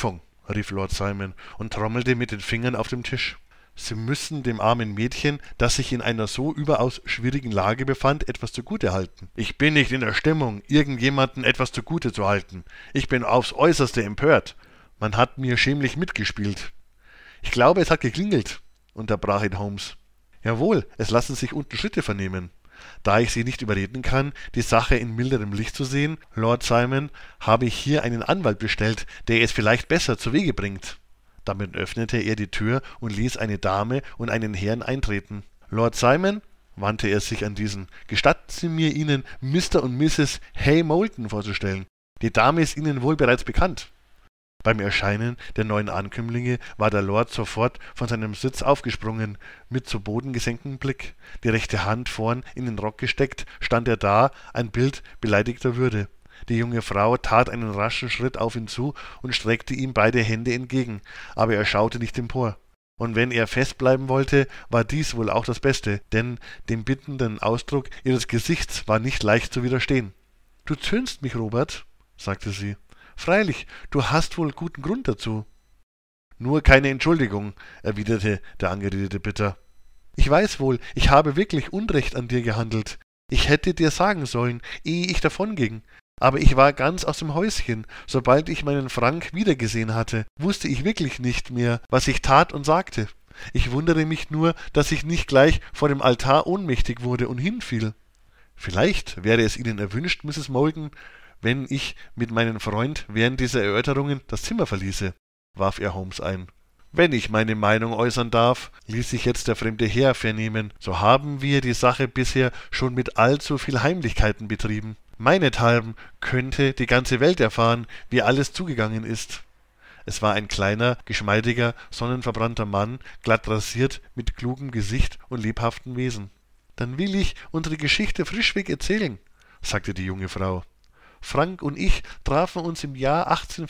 rief Lord Simon und trommelte mit den Fingern auf dem Tisch. Sie müssen dem armen Mädchen, das sich in einer so überaus schwierigen Lage befand, etwas zugute halten. Ich bin nicht in der Stimmung, irgendjemanden etwas zugute zu halten. Ich bin aufs Äußerste empört. Man hat mir schämlich mitgespielt. Ich glaube, es hat geklingelt, unterbrach ihn Holmes. Jawohl, es lassen sich unten Schritte vernehmen. Da ich Sie nicht überreden kann, die Sache in milderem Licht zu sehen, Lord Simon, habe ich hier einen Anwalt bestellt, der es vielleicht besser zu Wege bringt. Damit öffnete er die Tür und ließ eine Dame und einen Herrn eintreten. Lord Simon, wandte er sich an diesen, gestatten Sie mir, Ihnen Mr. und Mrs. Hay Moulton vorzustellen. Die Dame ist Ihnen wohl bereits bekannt. Beim Erscheinen der neuen Ankömmlinge war der Lord sofort von seinem Sitz aufgesprungen. Mit zu Boden gesenktem Blick, die rechte Hand vorn in den Rock gesteckt, stand er da, ein Bild beleidigter Würde. Die junge Frau tat einen raschen Schritt auf ihn zu und streckte ihm beide Hände entgegen, aber er schaute nicht empor. Und wenn er festbleiben wollte, war dies wohl auch das Beste, denn dem bittenden Ausdruck ihres Gesichts war nicht leicht zu widerstehen. »Du zürnst mich, Robert«, sagte sie. »Freilich, du hast wohl guten Grund dazu.« »Nur keine Entschuldigung«, erwiderte der Angeredete bitter. »Ich weiß wohl, ich habe wirklich Unrecht an dir gehandelt. Ich hätte dir sagen sollen, ehe ich davonging. Aber ich war ganz aus dem Häuschen. Sobald ich meinen Frank wiedergesehen hatte, wusste ich wirklich nicht mehr, was ich tat und sagte. Ich wundere mich nur, dass ich nicht gleich vor dem Altar ohnmächtig wurde und hinfiel. Vielleicht wäre es Ihnen erwünscht, Mrs. Moulton, wenn ich mit meinem Freund während dieser Erörterungen das Zimmer verließe«, warf er Holmes ein. »Wenn ich meine Meinung äußern darf«, ließ sich jetzt der fremde Herr vernehmen, »so haben wir die Sache bisher schon mit allzu viel Heimlichkeiten betrieben. Meinethalben könnte die ganze Welt erfahren, wie alles zugegangen ist.« Es war ein kleiner, geschmeidiger, sonnenverbrannter Mann, glatt rasiert, mit klugem Gesicht und lebhaftem Wesen. »Dann will ich unsere Geschichte frischweg erzählen«, sagte die junge Frau. »Frank und ich trafen uns im Jahr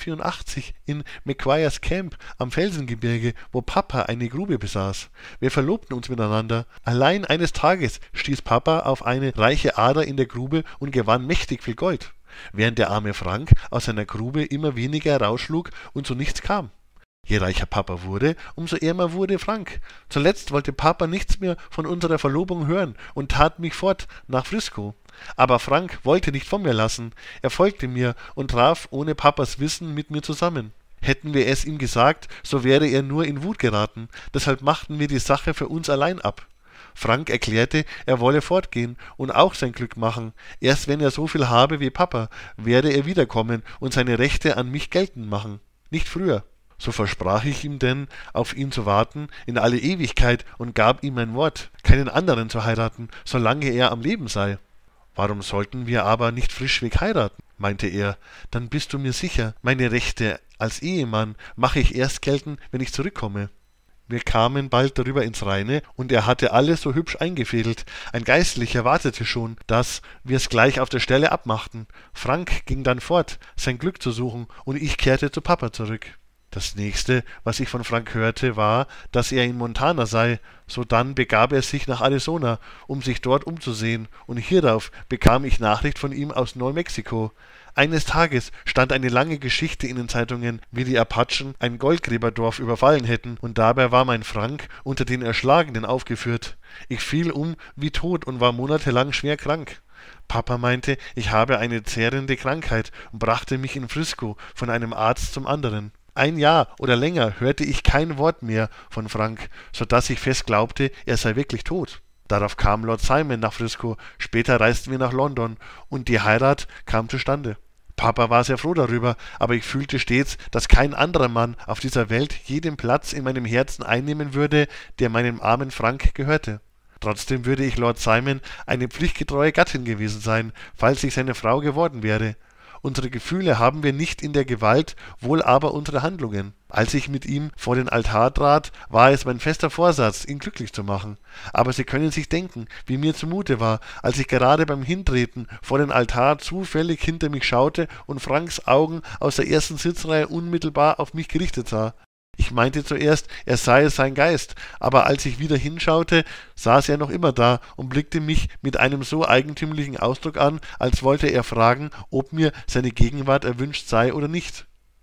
1884 in Macquaries Camp am Felsengebirge, wo Papa eine Grube besaß. Wir verlobten uns miteinander. Allein eines Tages stieß Papa auf eine reiche Ader in der Grube und gewann mächtig viel Gold, während der arme Frank aus seiner Grube immer weniger herausschlug und zu nichts kam. Je reicher Papa wurde, umso ärmer wurde Frank. Zuletzt wollte Papa nichts mehr von unserer Verlobung hören und tat mich fort nach Frisco. Aber Frank wollte nicht von mir lassen. Er folgte mir und traf ohne Papas Wissen mit mir zusammen. Hätten wir es ihm gesagt, so wäre er nur in Wut geraten. Deshalb machten wir die Sache für uns allein ab. Frank erklärte, er wolle fortgehen und auch sein Glück machen. Erst wenn er so viel habe wie Papa, werde er wiederkommen und seine Rechte an mich geltend machen. Nicht früher. So versprach ich ihm denn, auf ihn zu warten in alle Ewigkeit und gab ihm mein Wort, keinen anderen zu heiraten, solange er am Leben sei. »Warum sollten wir aber nicht frischweg heiraten?« meinte er. »Dann bist du mir sicher, meine Rechte als Ehemann mache ich erst geltend, wenn ich zurückkomme.« Wir kamen bald darüber ins Reine, und er hatte alles so hübsch eingefädelt. Ein Geistlicher wartete schon, dass wir's gleich auf der Stelle abmachten. Frank ging dann fort, sein Glück zu suchen, und ich kehrte zu Papa zurück. Das nächste, was ich von Frank hörte, war, dass er in Montana sei. Sodann begab er sich nach Arizona, um sich dort umzusehen, und hierauf bekam ich Nachricht von ihm aus Neumexiko. Eines Tages stand eine lange Geschichte in den Zeitungen, wie die Apachen ein Goldgräberdorf überfallen hätten, und dabei war mein Frank unter den Erschlagenen aufgeführt. Ich fiel um wie tot und war monatelang schwer krank. Papa meinte, ich habe eine zehrende Krankheit und brachte mich in Frisco von einem Arzt zum anderen. Ein Jahr oder länger hörte ich kein Wort mehr von Frank, so dass ich fest glaubte, er sei wirklich tot. Darauf kam Lord Simon nach Frisco, später reisten wir nach London, und die Heirat kam zustande. Papa war sehr froh darüber, aber ich fühlte stets, dass kein anderer Mann auf dieser Welt je den Platz in meinem Herzen einnehmen würde, der meinem armen Frank gehörte. Trotzdem würde ich Lord Simon eine pflichtgetreue Gattin gewesen sein, falls ich seine Frau geworden wäre. Unsere Gefühle haben wir nicht in der Gewalt, wohl aber unsere Handlungen. Als ich mit ihm vor den Altar trat, war es mein fester Vorsatz, ihn glücklich zu machen. Aber Sie können sich denken, wie mir zumute war, als ich gerade beim Hintreten vor den Altar zufällig hinter mich schaute und Franks Augen aus der ersten Sitzreihe unmittelbar auf mich gerichtet sah. Ich meinte zuerst, er sei sein Geist, aber als ich wieder hinschaute, saß er noch immer da und blickte mich mit einem so eigentümlichen Ausdruck an, als wollte er fragen, ob mir seine Gegenwart erwünscht sei oder nicht.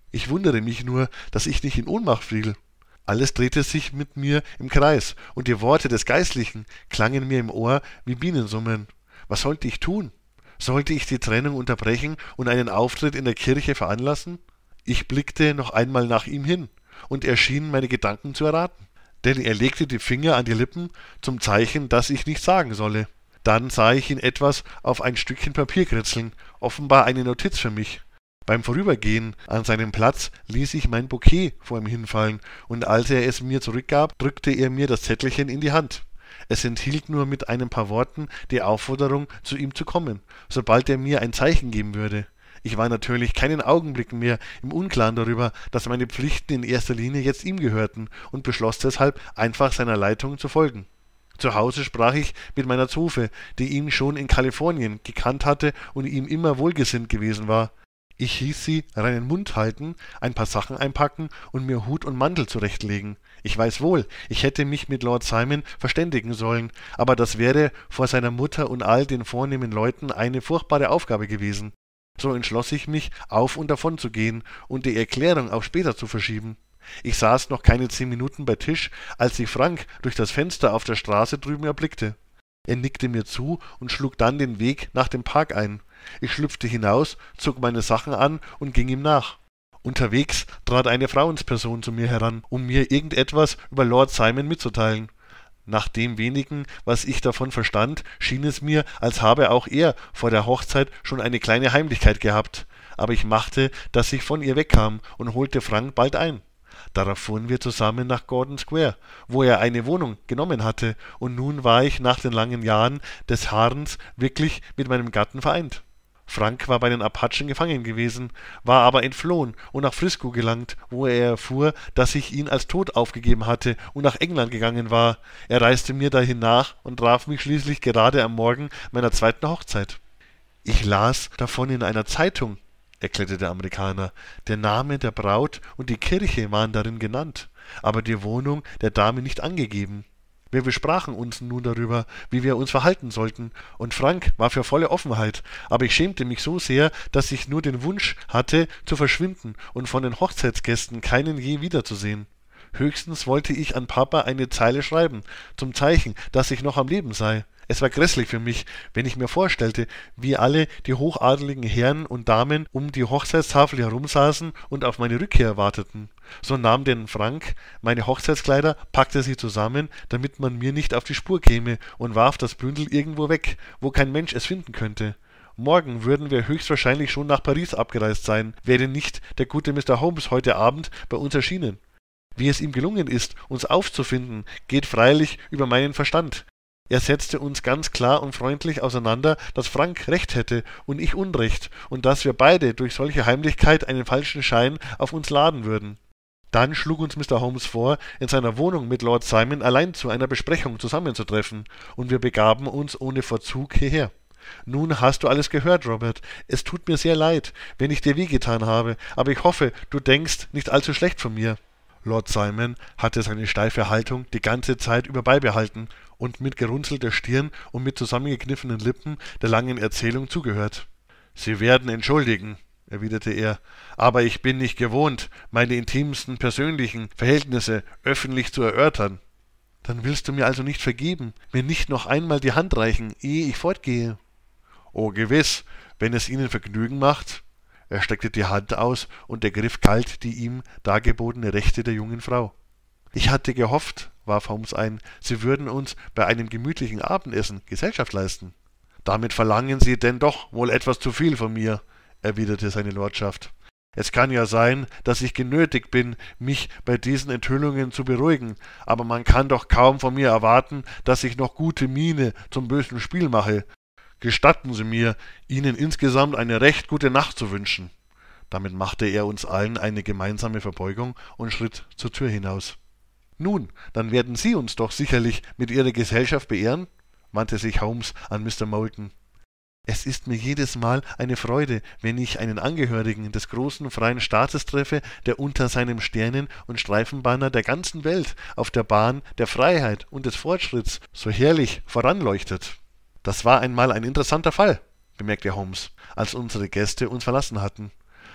Ich wundere mich nur, dass ich nicht in Ohnmacht fiel. Alles drehte sich mit mir im Kreis, und die Worte des Geistlichen klangen mir im Ohr wie Bienensummen. Was sollte ich tun? Sollte ich die Trennung unterbrechen und einen Auftritt in der Kirche veranlassen? Ich blickte noch einmal nach ihm hin, und er schien meine Gedanken zu erraten. Denn er legte die Finger an die Lippen zum Zeichen, dass ich nichts sagen solle. Dann sah ich ihn etwas auf ein Stückchen Papier kritzeln, offenbar eine Notiz für mich. Beim Vorübergehen an seinem Platz ließ ich mein Bouquet vor ihm hinfallen, und als er es mir zurückgab, drückte er mir das Zettelchen in die Hand. Es enthielt nur mit ein paar Worten die Aufforderung, zu ihm zu kommen, sobald er mir ein Zeichen geben würde. Ich war natürlich keinen Augenblick mehr im Unklaren darüber, dass meine Pflichten in erster Linie jetzt ihm gehörten, und beschloss deshalb, einfach seiner Leitung zu folgen. Zu Hause sprach ich mit meiner Zofe, die ihn schon in Kalifornien gekannt hatte und ihm immer wohlgesinnt gewesen war. Ich hieß sie reinen Mund halten, ein paar Sachen einpacken und mir Hut und Mantel zurechtlegen. Ich weiß wohl, ich hätte mich mit Lord Simon verständigen sollen, aber das wäre vor seiner Mutter und all den vornehmen Leuten eine furchtbare Aufgabe gewesen. So entschloss ich mich, auf und davon zu gehen und die Erklärung auf später zu verschieben. Ich saß noch keine 10 Minuten bei Tisch, als ich Frank durch das Fenster auf der Straße drüben erblickte. Er nickte mir zu und schlug dann den Weg nach dem Park ein. Ich schlüpfte hinaus, zog meine Sachen an und ging ihm nach. Unterwegs trat eine Frauensperson zu mir heran, um mir irgendetwas über Lord Simon mitzuteilen. Nach dem wenigen, was ich davon verstand, schien es mir, als habe auch er vor der Hochzeit schon eine kleine Heimlichkeit gehabt. Aber ich machte, dass ich von ihr wegkam und holte Frank bald ein. Darauf fuhren wir zusammen nach Gordon Square, wo er eine Wohnung genommen hatte, und nun war ich nach den langen Jahren des Harrens wirklich mit meinem Gatten vereint. Frank war bei den Apachen gefangen gewesen, war aber entflohen und nach Frisco gelangt, wo er erfuhr, dass ich ihn als tot aufgegeben hatte und nach England gegangen war. Er reiste mir dahin nach und traf mich schließlich gerade am Morgen meiner zweiten Hochzeit. »Ich las davon in einer Zeitung«, erklärte der Amerikaner. »Der Name der Braut und die Kirche waren darin genannt, aber die Wohnung der Dame nicht angegeben. Wir besprachen uns nun darüber, wie wir uns verhalten sollten, und Frank war für volle Offenheit, aber ich schämte mich so sehr, dass ich nur den Wunsch hatte, zu verschwinden und von den Hochzeitsgästen keinen je wiederzusehen. Höchstens wollte ich an Papa eine Zeile schreiben, zum Zeichen, dass ich noch am Leben sei. Es war grässlich für mich, wenn ich mir vorstellte, wie alle die hochadeligen Herren und Damen um die Hochzeitstafel herumsaßen und auf meine Rückkehr warteten. So nahm denn Frank meine Hochzeitskleider, packte sie zusammen, damit man mir nicht auf die Spur käme, und warf das Bündel irgendwo weg, wo kein Mensch es finden könnte. Morgen würden wir höchstwahrscheinlich schon nach Paris abgereist sein, wäre nicht der gute Mr. Holmes heute Abend bei uns erschienen. Wie es ihm gelungen ist, uns aufzufinden, geht freilich über meinen Verstand. Er setzte uns ganz klar und freundlich auseinander, dass Frank recht hätte und ich Unrecht, und dass wir beide durch solche Heimlichkeit einen falschen Schein auf uns laden würden. Dann schlug uns Mr. Holmes vor, in seiner Wohnung mit Lord Simon allein zu einer Besprechung zusammenzutreffen, und wir begaben uns ohne Verzug hierher. Nun hast du alles gehört, Robert. Es tut mir sehr leid, wenn ich dir wehgetan habe, aber ich hoffe, du denkst nicht allzu schlecht von mir.« Lord Simon hatte seine steife Haltung die ganze Zeit über beibehalten und mit gerunzelter Stirn und mit zusammengekniffenen Lippen der langen Erzählung zugehört. »Sie werden entschuldigen«, erwiderte er, »aber ich bin nicht gewohnt, meine intimsten persönlichen Verhältnisse öffentlich zu erörtern.« »Dann willst du mir also nicht vergeben, mir nicht noch einmal die Hand reichen, ehe ich fortgehe?« »Oh, gewiss, wenn es Ihnen Vergnügen macht.« Er streckte die Hand aus und ergriff kalt die ihm dargebotene Rechte der jungen Frau. »Ich hatte gehofft«, warf Holmes ein, »Sie würden uns bei einem gemütlichen Abendessen Gesellschaft leisten.« »Damit verlangen Sie denn doch wohl etwas zu viel von mir«, erwiderte seine Lordschaft. »Es kann ja sein, dass ich genötigt bin, mich bei diesen Enthüllungen zu beruhigen, aber man kann doch kaum von mir erwarten, dass ich noch gute Miene zum bösen Spiel mache. Gestatten Sie mir, Ihnen insgesamt eine recht gute Nacht zu wünschen.« Damit machte er uns allen eine gemeinsame Verbeugung und schritt zur Tür hinaus. »Nun, dann werden Sie uns doch sicherlich mit Ihrer Gesellschaft beehren?« wandte sich Holmes an Mr. Moulton. »Es ist mir jedes Mal eine Freude, wenn ich einen Angehörigen des großen freien Staates treffe, der unter seinem Sternen- und Streifenbanner der ganzen Welt auf der Bahn der Freiheit und des Fortschritts so herrlich voranleuchtet.« »Das war einmal ein interessanter Fall«, bemerkte Holmes, als unsere Gäste uns verlassen hatten.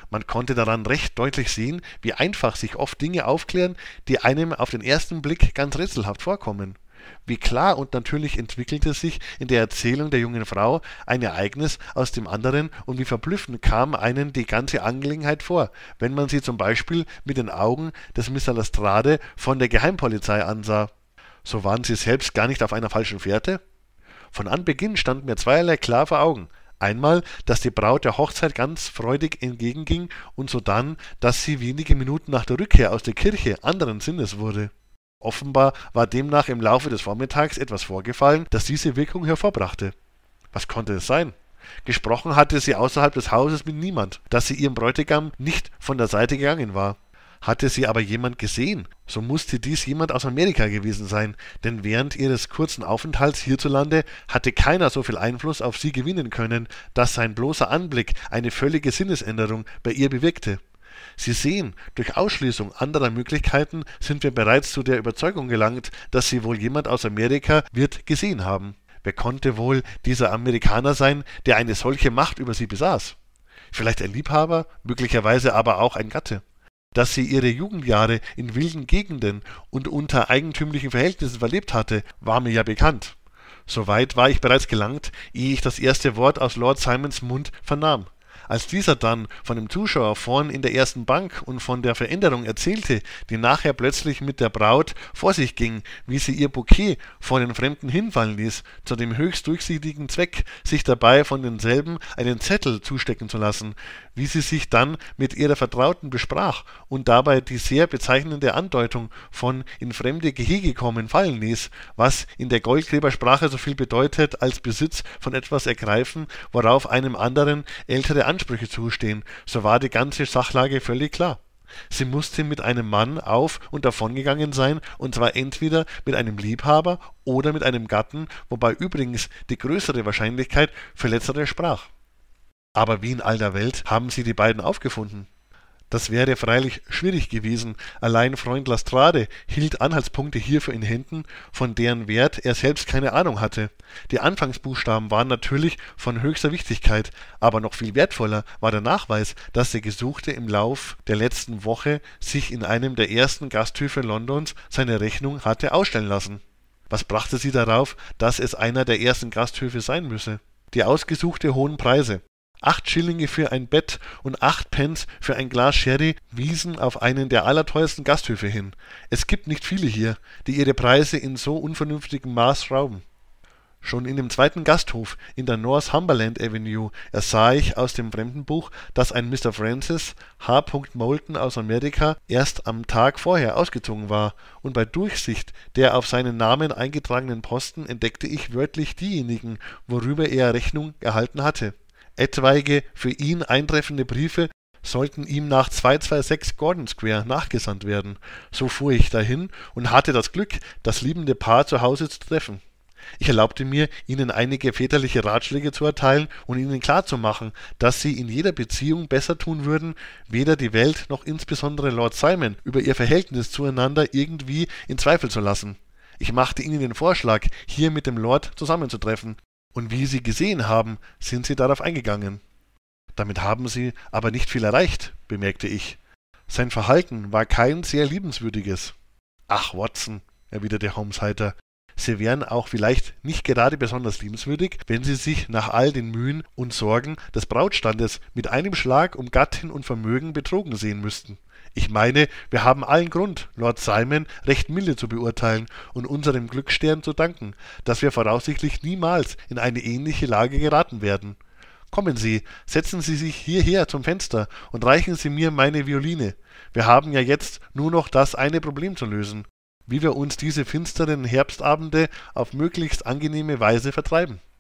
Man konnte daran recht deutlich sehen, wie einfach sich oft Dinge aufklären, die einem auf den ersten Blick ganz rätselhaft vorkommen. Wie klar und natürlich entwickelte sich in der Erzählung der jungen Frau ein Ereignis aus dem anderen und wie verblüffend kam einem die ganze Angelegenheit vor, wenn man sie zum Beispiel mit den Augen des Mr. Lestrade von der Geheimpolizei ansah. So waren sie selbst gar nicht auf einer falschen Fährte? Von Anbeginn stand mir zweierlei klar vor Augen. Einmal, dass die Braut der Hochzeit ganz freudig entgegenging und sodann, dass sie wenige Minuten nach der Rückkehr aus der Kirche anderen Sinnes wurde. Offenbar war demnach im Laufe des Vormittags etwas vorgefallen, das diese Wirkung hervorbrachte. Was konnte es sein? Gesprochen hatte sie außerhalb des Hauses mit niemand, dass sie ihrem Bräutigam nicht von der Seite gegangen war. Hatte sie aber jemand gesehen, so musste dies jemand aus Amerika gewesen sein, denn während ihres kurzen Aufenthalts hierzulande hatte keiner so viel Einfluss auf sie gewinnen können, dass sein bloßer Anblick eine völlige Sinnesänderung bei ihr bewirkte. Sie sehen, durch Ausschließung anderer Möglichkeiten sind wir bereits zu der Überzeugung gelangt, dass sie wohl jemand aus Amerika wird gesehen haben. Wer konnte wohl dieser Amerikaner sein, der eine solche Macht über sie besaß? Vielleicht ein Liebhaber, möglicherweise aber auch ein Gatte. Dass sie ihre Jugendjahre in wilden Gegenden und unter eigentümlichen Verhältnissen verlebt hatte, war mir ja bekannt. Soweit war ich bereits gelangt, ehe ich das erste Wort aus Lord Simons Mund vernahm. Als dieser dann von dem Zuschauer vorn in der ersten Bank und von der Veränderung erzählte, die nachher plötzlich mit der Braut vor sich ging, wie sie ihr Bouquet vor den Fremden hinfallen ließ, zu dem höchst durchsichtigen Zweck, sich dabei von denselben einen Zettel zustecken zu lassen, wie sie sich dann mit ihrer Vertrauten besprach und dabei die sehr bezeichnende Andeutung von in fremde Gehege kommen fallen ließ, was in der Goldgräbersprache so viel bedeutet als Besitz von etwas ergreifen, worauf einem anderen ältere Ansprüche zustehen, so war die ganze Sachlage völlig klar. Sie musste mit einem Mann auf und davongegangen sein, und zwar entweder mit einem Liebhaber oder mit einem Gatten, wobei übrigens die größere Wahrscheinlichkeit für letztere sprach. Aber wie in all der Welt haben sie die beiden aufgefunden? Das wäre freilich schwierig gewesen, allein Freund Lestrade hielt Anhaltspunkte hierfür in Händen, von deren Wert er selbst keine Ahnung hatte. Die Anfangsbuchstaben waren natürlich von höchster Wichtigkeit, aber noch viel wertvoller war der Nachweis, dass der Gesuchte im Lauf der letzten Woche sich in einem der ersten Gasthöfe Londons seine Rechnung hatte ausstellen lassen. Was brachte sie darauf, dass es einer der ersten Gasthöfe sein müsse? Die ausgesuchte hohen Preise. 8 Schillinge für ein Bett und 8 Pence für ein Glas Sherry wiesen auf einen der allerteuersten Gasthöfe hin. Es gibt nicht viele hier, die ihre Preise in so unvernünftigem Maß schrauben. Schon in dem zweiten Gasthof in der Northumberland Avenue ersah ich aus dem Fremdenbuch, dass ein Mr. Francis H. Moulton aus Amerika erst am Tag vorher ausgezogen war, und bei Durchsicht der auf seinen Namen eingetragenen Posten entdeckte ich wörtlich diejenigen, worüber er Rechnung erhalten hatte. Etwaige für ihn eintreffende Briefe sollten ihm nach 226 Gordon Square nachgesandt werden. So fuhr ich dahin und hatte das Glück, das liebende Paar zu Hause zu treffen. Ich erlaubte mir, ihnen einige väterliche Ratschläge zu erteilen und ihnen klarzumachen, dass sie in jeder Beziehung besser tun würden, weder die Welt noch insbesondere Lord Simon über ihr Verhältnis zueinander irgendwie in Zweifel zu lassen. Ich machte ihnen den Vorschlag, hier mit dem Lord zusammenzutreffen. Und wie Sie gesehen haben, sind Sie darauf eingegangen. Damit haben Sie aber nicht viel erreicht, bemerkte ich. Sein Verhalten war kein sehr liebenswürdiges. Ach, Watson, erwiderte Holmes heiter, Sie wären auch vielleicht nicht gerade besonders liebenswürdig, wenn Sie sich nach all den Mühen und Sorgen des Brautstandes mit einem Schlag um Gattin und Vermögen betrogen sehen müssten. Ich meine, wir haben allen Grund, Lord Simon recht milde zu beurteilen und unserem Glücksstern zu danken, dass wir voraussichtlich niemals in eine ähnliche Lage geraten werden. Kommen Sie, setzen Sie sich hierher zum Fenster und reichen Sie mir meine Violine. Wir haben ja jetzt nur noch das eine Problem zu lösen, wie wir uns diese finsteren Herbstabende auf möglichst angenehme Weise vertreiben.